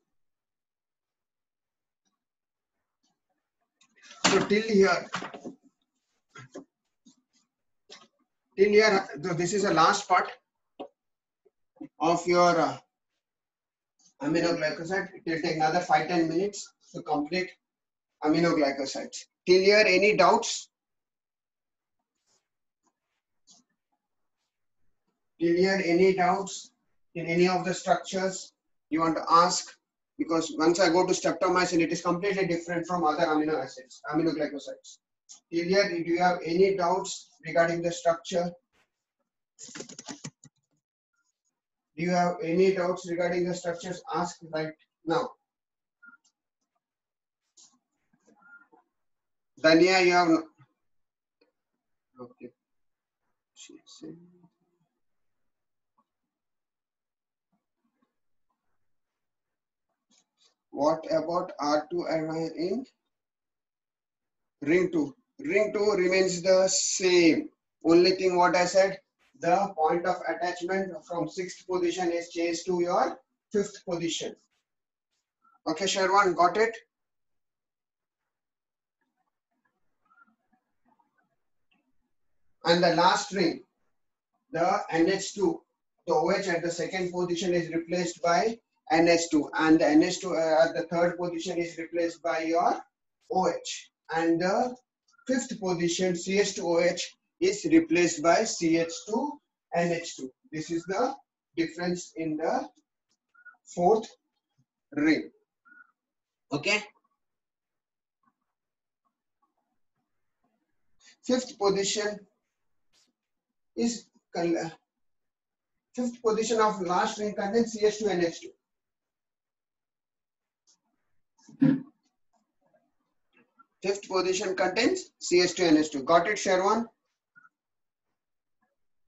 So till here, till here, this is the last part of your uh, aminoglycoside. It will take another five to ten minutes to complete aminoglycosides. Till here, any doubts? Till here, any doubts in any of the structures you want to ask? Because once I go to streptomycin, it is completely different from other amino acids, aminoglycosides. Till here, do you have any doubts regarding the structure? Do you have any doubts regarding the structures? Ask right now. Dania, you have no. Okay. What about R two in ring two? Ring two remains the same. Only thing what I said, the point of attachment from sixth position is changed to your fifth position. Okay, Sharwan, got it? And the last ring, the N H two, the OH at the second position is replaced by N H two, and the N H two at the third position is replaced by your OH, and the fifth position C H two O H is replaced by C H two N H two. This is the difference in the fourth ring. Okay. Fifth position is fifth position of last ring contains C H two N H two. Fifth position contains C H two N H two. Got it, Sharwan?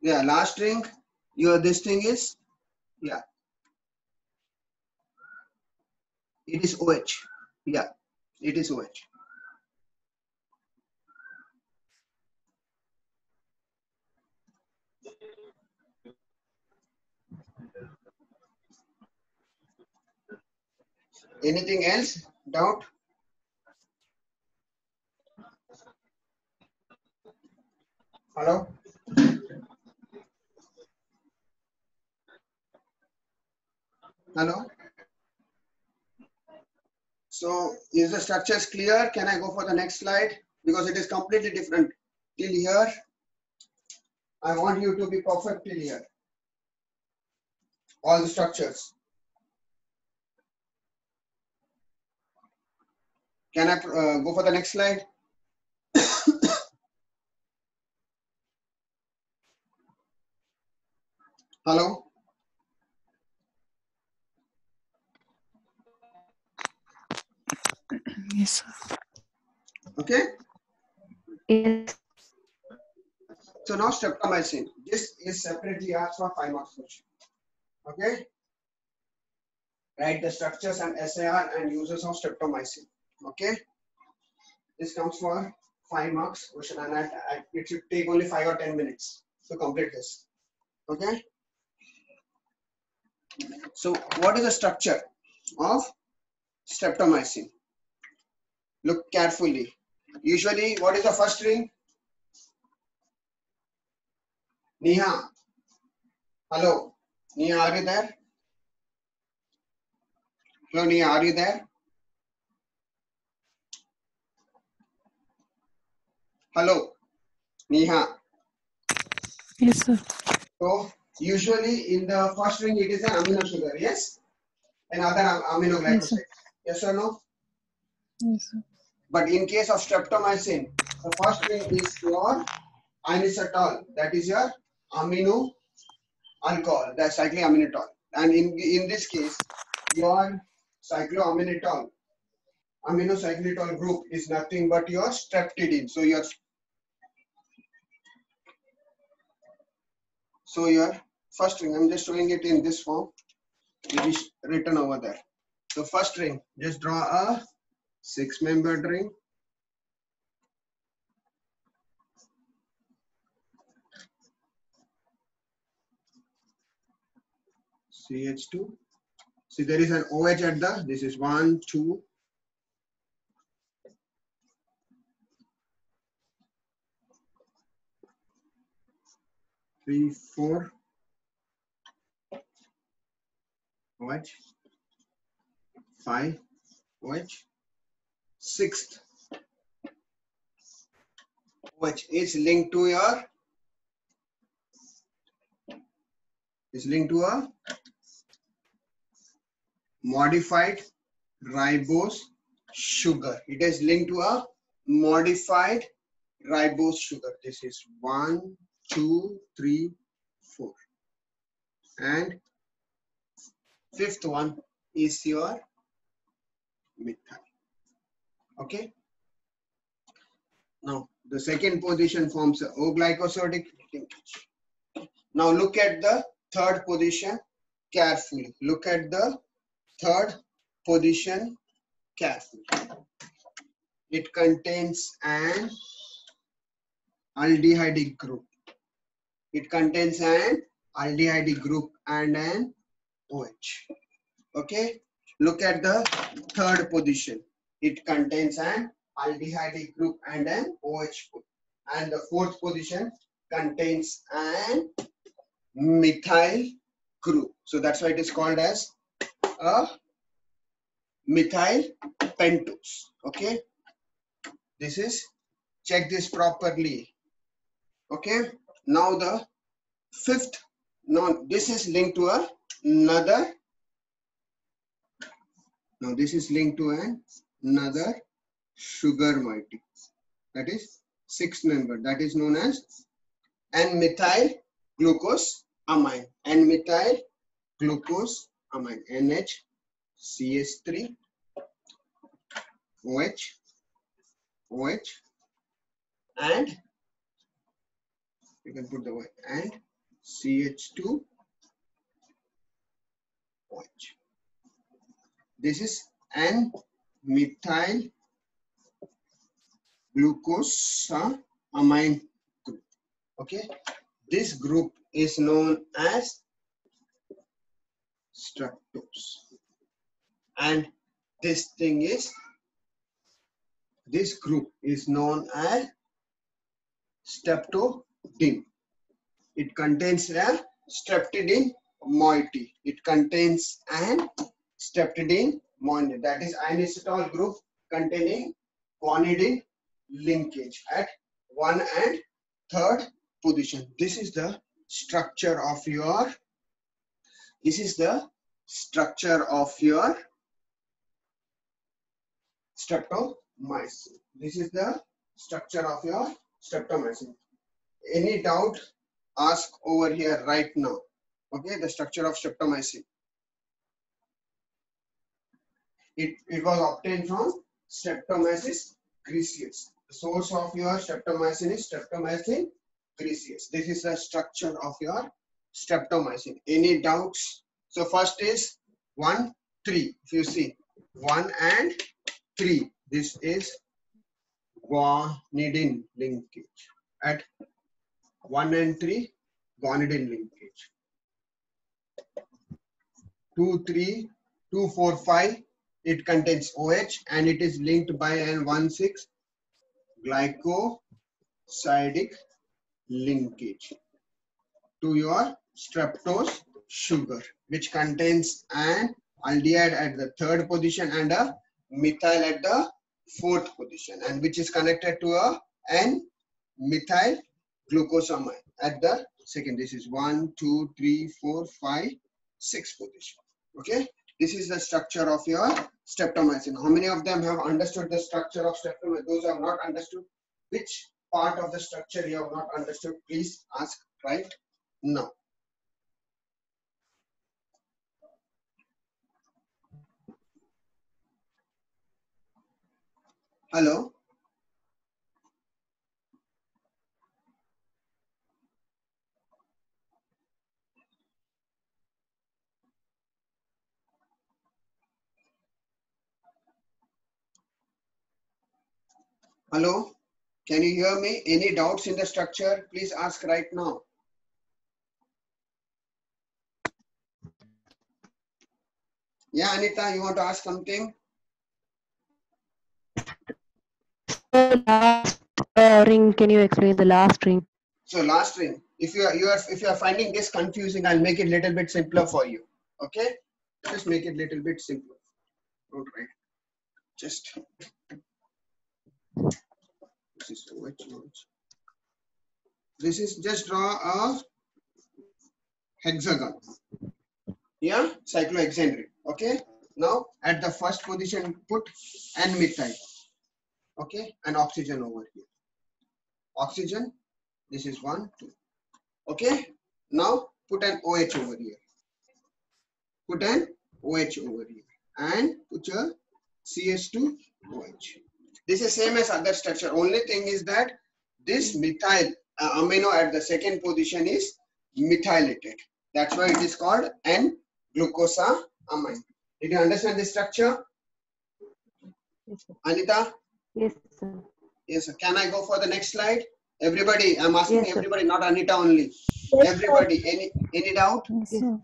Yeah, last ring, your this thing is, yeah, it is OH. Yeah, it is OH. Anything else? Doubt? Hello? Hello? So is the structures clear? Can I go for the next slide? Because it is completely different. Till here, I want you to be perfect till here. All the structures. Can I uh, go for the next slide? Hello? Yes, sir. Okay. Yes. So now streptomycin. This is separately asked for five marks question. Okay. Write the structures and S A R and uses of streptomycin. Okay. This comes for five marks question and I, I, it should take only five or ten minutes to complete this. Okay. So what is the structure of streptomycin? Look carefully. Usually, what is the first ring? Neha. Hello. Neha, are you there? Hello, Neha, are you there? Hello, Neha. Yes, sir. So usually in the first ring it is an amino sugar, yes? Another am- amino Yes, sir. glycoside. Yes or no? Yes, sir. But in case of streptomycin, the first ring is your inositol. That is your amino alcohol, that's cycloaminitol. And in, in this case, your cycloaminitol, aminocyclitol group is nothing but your streptidine. So your so your first ring, I'm just showing it in this form. It is written over there. So first ring, just draw a six-membered ring. C H two. See, there is an OH at the, this is one, two, three, four, OH, five, OH, sixth OH is linked to your, is linked to a modified ribose sugar. It is linked to a modified ribose sugar. This is one, two, three, four. And fifth one is your methyl. Okay. Now the second position forms a O-glycosidic linkage. Now look at the third position carefully. Look at the third position carefully. It contains an aldehyde group. It contains an aldehyde group and an OH. Okay. Look at the third position. It contains an aldehyde group and an OH group. And the fourth position contains an methyl group. So that's why it is called as a methyl pentose. Okay. This is, check this properly. Okay. Now the fifth, no, this is linked to a, another. Now this is linked to an, another sugar moiety. That is sixth member. That is known as N-methyl glucose amine. N-methyl glucose amine. N H C H three OH OH and you can put the word and C H two O H. This is an methyl glucosamine group. Okay, this group is known as structose, and this thing is this group is known as streptodin. It contains a streptidine moiety. It contains an streptidine moiety, that is inositol group containing guanidine linkage at one and third position. This is the structure of your this is the structure of your streptomycin. This is the structure of your streptomycin. Any doubt, ask over here right now. Okay, the structure of streptomycin. It, it was obtained from Streptomyces griseus. The source of your streptomycin is Streptomycin griseus. This is the structure of your streptomycin. Any doubts? So first is one, three. If you see one and three, this is guanidine linkage. At one and three, guanidine linkage. two, three, two, four, five, it contains O H and it is linked by an one six glycosidic linkage to your streptose sugar, which contains an aldehyde at the third position and a methyl at the fourth position, and which is connected to a N methyl glucosamine at the second. This is one, two, three, four, five, six position. Okay, this is the structure of your streptomycin. How many of them have understood the structure of streptomycin? Those who have not understood, which part of the structure you have not understood, please ask right now. Hello. Hello, can you hear me? Any doubts in the structure? Please ask right now. Yeah, Anita, you want to ask something? The last uh, ring, can you explain the last ring? So last ring, if you are you are if you are finding this confusing, I'll make it a little bit simpler for you. Okay, just make it a little bit simpler. Don't write. Just this is O H. This is just draw a hexagon. Yeah, cyclohexane ring. Okay. Now at the first position, put N methyl. Okay, and oxygen over here. Oxygen. This is one, two. Okay. Now put an O H over here. Put an O H over here, and put your C H two O H. This is same as other structure. Only thing is that this methyl uh, amino at the second position is methylated. That's why it is called N glucosamine. Did you understand this structure? Yes, sir. Anita? Yes, sir. Yes, sir. Can I go for the next slide? Everybody, I'm asking Yes, sir. everybody, not Anita only. Yes, Everybody, any any doubt? Yes, sir.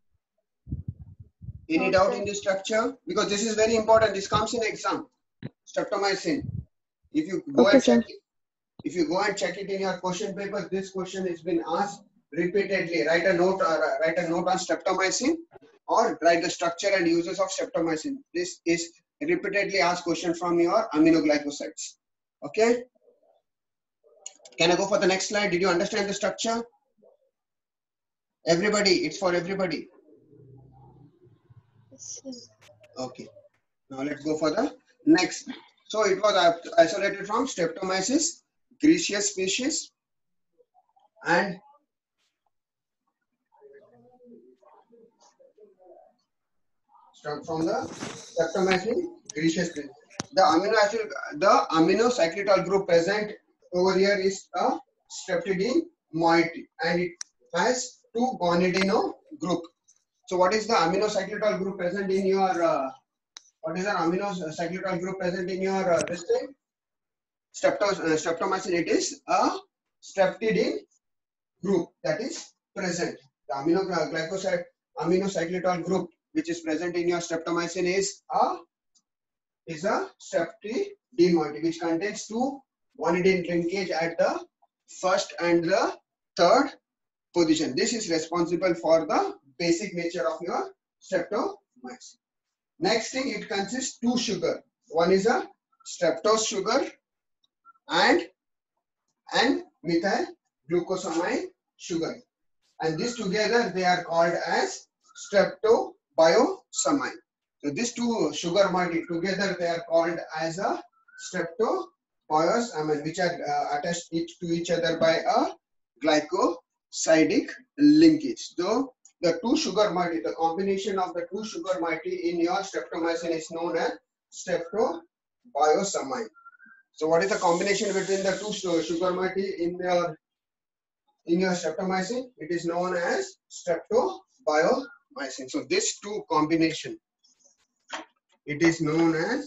Any No, doubt sir. in this structure? Because this is very important. This comes in exam. Streptomycin. If you go Okay, and sir. check it, if you go and check it in your question paper, this question has been asked repeatedly. Write a note or uh, write a note on streptomycin, or write the structure and uses of streptomycin. This is repeatedly asked question from your aminoglycosides. Okay. Can I go for the next slide? Did you understand the structure? Everybody, it's for everybody. Yes, sir. Okay. Now let's go for the next. So it was isolated from Streptomyces griseus species, and from the Streptomyces griseus species. The amino acid, the amino cyclical group present over here is a streptidine moiety, and it has two guanidino group. So what is the aminocyclitol group present in your uh, what is the aminocyclitol group present in your uh, this thing? Streptos, uh, streptomycin. It is a streptidine group that is present. The amino uh, glycoside aminocyclitol group which is present in your streptomycin is a is a streptidine moiety which contains two guanidine linkage at the first and the third position. This is responsible for the basic nature of your streptomycin. Next thing, it consists two sugar. One is a streptose sugar and and methyl glucosamine sugar, and this together they are called as streptobiosamine. So these two sugar moiety together they are called as a streptobiosamine, which are uh, attached each to each other by a glycosidic linkage. So the two sugar moiety, the combination of the two sugar moiety in your streptomycin is known as streptobiosamine. So what is the combination between the two sugar moiety in your in your streptomycin? It is known as streptobiosamine. So this two combination, it is known as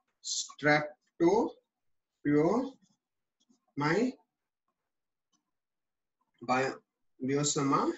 streptobiosamine biosamine.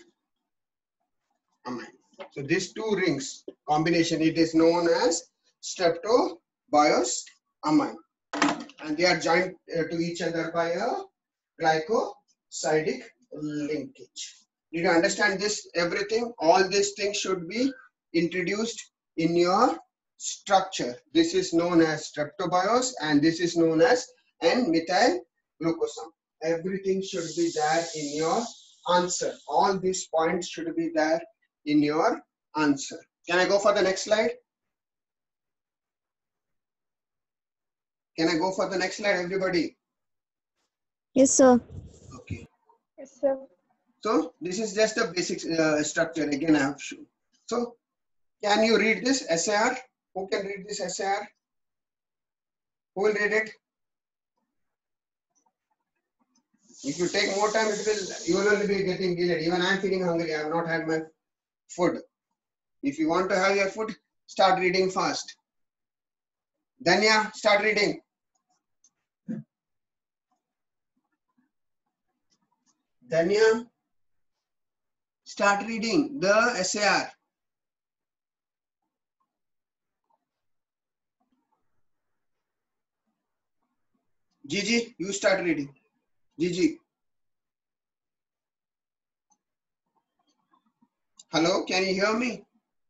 So these two rings combination, it is known as streptobiosamine, and they are joined uh, to each other by a glycosidic linkage. Did you understand this? Everything, all these things should be introduced in your structure. This is known as streptobios and this is known as N-methyl glucosam. Everything should be there in your answer. All these points should be there in your answer. Can I go for the next slide? Can I go for the next slide, everybody? Yes, sir. Okay. Yes, sir. So this is just a basic uh, structure. Again, I have shown. So can you read this S A R? Who can read this S A R? Who will read it? If you take more time, it will you will only be getting delayed. Even I am feeling hungry. I have not had my food. If you want to have your food, start reading fast. Danya, start reading. Danya, start reading the S A R. Gigi, you start reading. Gigi. Hello, can you hear me?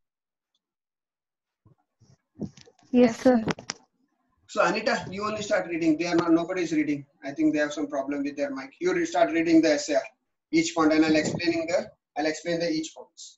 Yes, sir. So Anita, you only start reading. They are not, nobody is reading. I think they have some problem with their mic. You start reading the S A R, each point, and I'll explaining the, I'll explain the each points.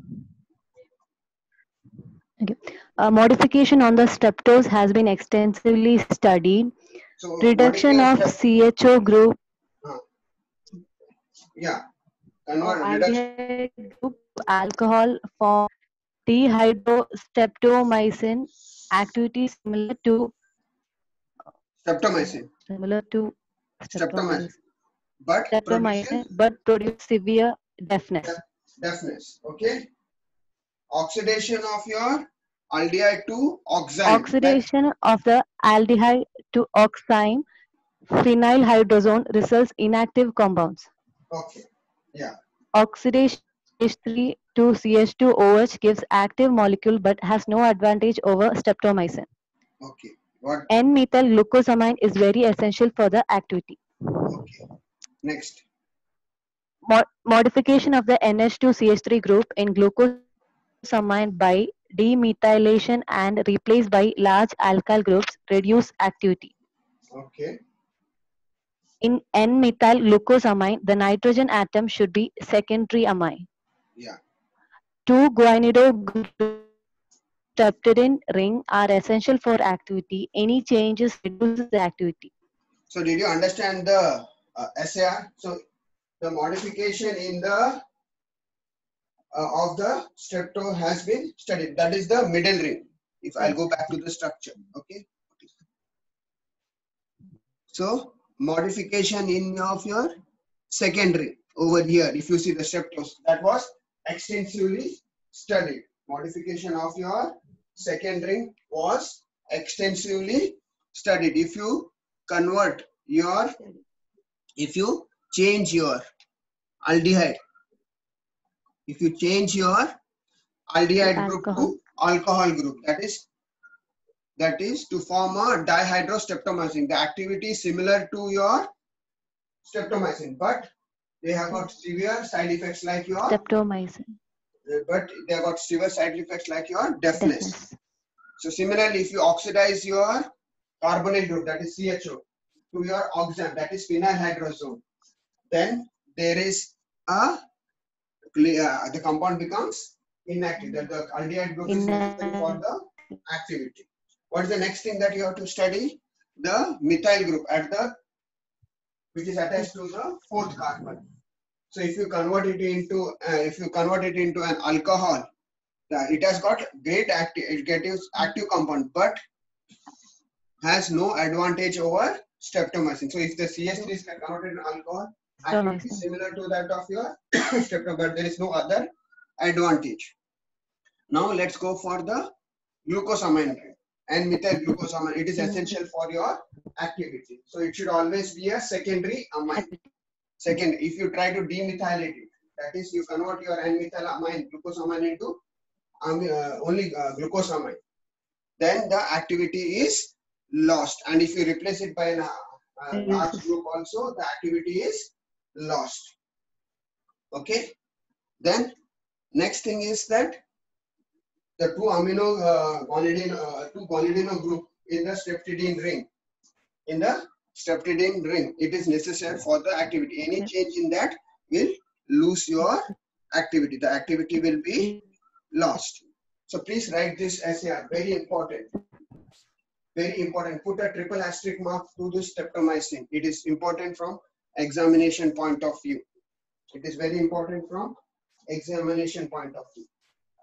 Okay. Uh, modification on the streptose has been extensively studied. So Reduction of C H O group. Uh, yeah. Convert Convert reduction. aldehyde group to alcohol form dihydrostreptomycin. Activity similar to Streptomycin. Similar to Streptomycin. But streptomycin, but produce severe deafness. Deafness. Okay. Oxidation of your aldehyde to oxime. Oxidation of the aldehyde to oxime phenylhydrazone results inactive compounds. Okay. Yeah. Oxidation C H three to C H two O H gives active molecule but has no advantage over streptomycin. Okay. What? N-methyl glucosamine is very essential for the activity. Okay. Next. Mo modification of the N H two C H three group in glucosamine by demethylation and replaced by large alkyl groups reduce activity. Okay. In N-methyl glucosamine, the nitrogen atom should be secondary amine. Yeah. Two guanidostreptidine ring are essential for activity. Any changes reduces the activity. So did you understand the uh, S A R? So the modification in the uh, of the strepto has been studied. That is the middle ring. If I'll go back to the structure, okay. So modification in of your second ring. over here, if you see the streptos, that was extensively studied. Modification of your second ring was extensively studied. If you convert your, if you change your aldehyde, if you change your aldehyde group Alcohol. to alcohol group, that is that is to form a dihydrostreptomycin. The activity is similar to your streptomycin, but they have got severe side effects like your Streptomycin. but they have got severe side effects like your deafness. Deafness. So similarly, if you oxidize your carbonyl group, that is C H O, to your oxam, that is phenylhydrazone, then there is a uh, the compound becomes inactive. That the aldehyde group is necessary for the activity. What is the next thing that you have to study? The methyl group at the which is attached to the fourth carbon. So if you convert it into uh, if you convert it into an alcohol, uh, it has got great active it gets active compound, but has no advantage over streptomycin. So if the C H three is converted into alcohol, activity is similar to that of your streptomycin, but there is no other advantage. Now let's go for the glucosamine and methyl glucosamine. It is essential for your activity. So it should always be a secondary amine. Second, if you try to demethylate it, that is, you convert your N-methylamine glucosamine into um, uh, only uh, glucosamine, then the activity is lost. And if you replace it by a uh, large group also, the activity is lost. Okay. Then next thing is that the two amino uh, guanidine, uh, two guanidino group in the streptidine ring, in the streptidine ring, it is necessary for the activity. Any change in that will lose your activity. The activity will be lost. So please write this as a very important. Very important. Put a triple asterisk mark to this streptomycin. It is important from examination point of view. It is very important from examination point of view.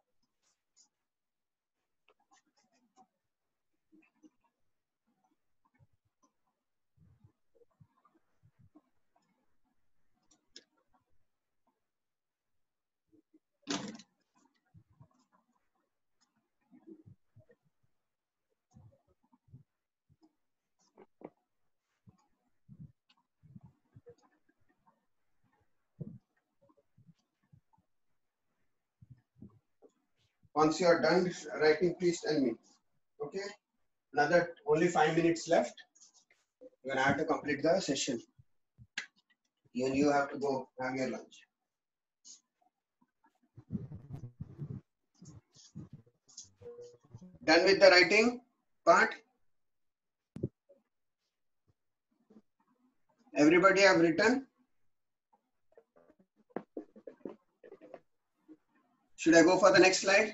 Once you are done writing, please tell me. Okay. Another only five minutes left. You're gonna have to complete the session. Even you have to go have your lunch. Done with the writing part? Everybody have written? Should I go for the next slide?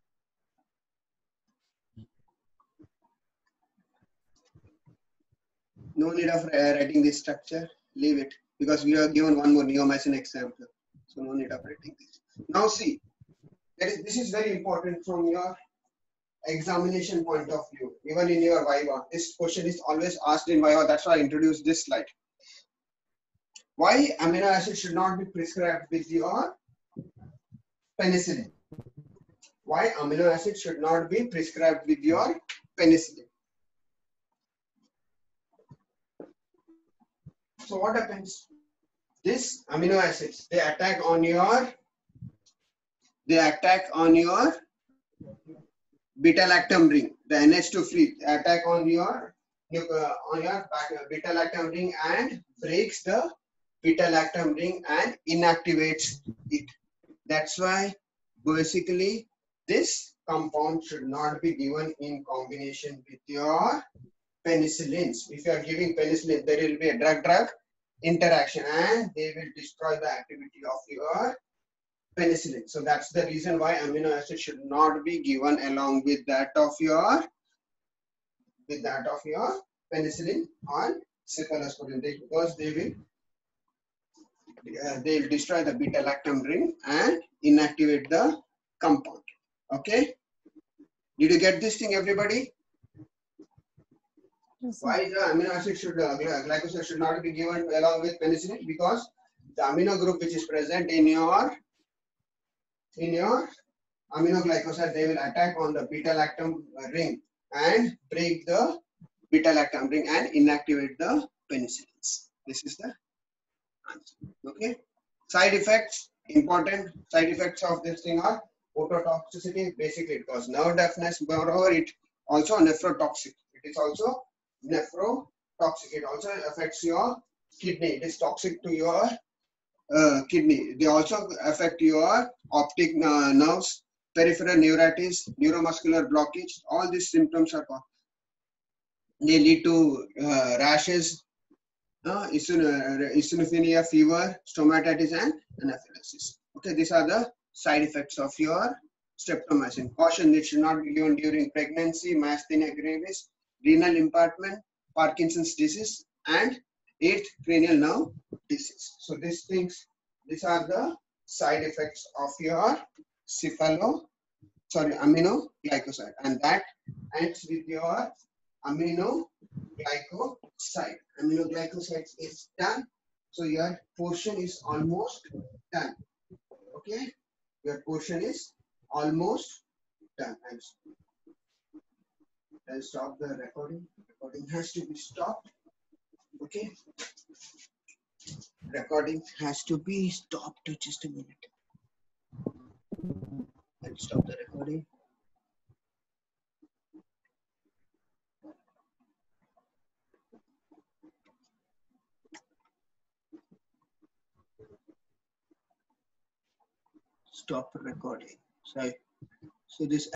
No need of writing this structure. Leave it, because we are given one more neomycin example. So no need of writing this. Now see, that is, this is very important from your examination point of view. Even in your Viva, this question is always asked in Viva. That's why I introduced this slide. Why amino acid should not be prescribed with your penicillin? Why amino acid should not be prescribed with your penicillin? So what happens? This amino acids, they attack on your, they attack on your beta-lactam ring, the N H two free, attack on your uh, on your beta-lactam ring and breaks the beta-lactam ring and inactivates it. That's why basically this compound should not be given in combination with your penicillins. If you are giving penicillin, there will be a drug-drug interaction and they will destroy the activity of your penicillin. So that's the reason why amino acid should not be given along with that of your with that of your penicillin or cephalosporin, because they will uh, they will destroy the beta-lactam ring and inactivate the compound. Okay, did you get this thing, everybody? Why the amino acid should uh, glyphosate should not be given along with penicillin? Because the amino group which is present in your in your aminoglycoside, they will attack on the beta lactam ring and break the beta lactam ring and inactivate the penicillins. This is the answer. Okay. Side effects, important side effects of this thing are ototoxicity. Basically, it causes nerve deafness. Moreover, it also nephrotoxic. It is also nephrotoxic. It also affects your kidney. It is toxic to your uh, kidney. They also affect your optic uh, nerves, peripheral neuritis, neuromuscular blockage. All these symptoms are called. They lead to uh, rashes, uh, eosinophilia, fever, stomatitis, and anaphylaxis. Okay, these are the side effects of your streptomycin. Caution: it should not be given during pregnancy, myasthenia gravis, renal impairment, Parkinson's disease, and eighth cranial nerve disease. So these things, these are the side effects of your cephalo, sorry, aminoglycoside, and that ends with your aminoglycoside. Aminoglycoside is done. So your portion is almost done. Okay, your portion is almost done. I'll, I'll stop the recording. Recording has to be stopped. Okay, recording has to be stopped. Just a minute. I'll stop the recording. Stop recording. Sorry. So this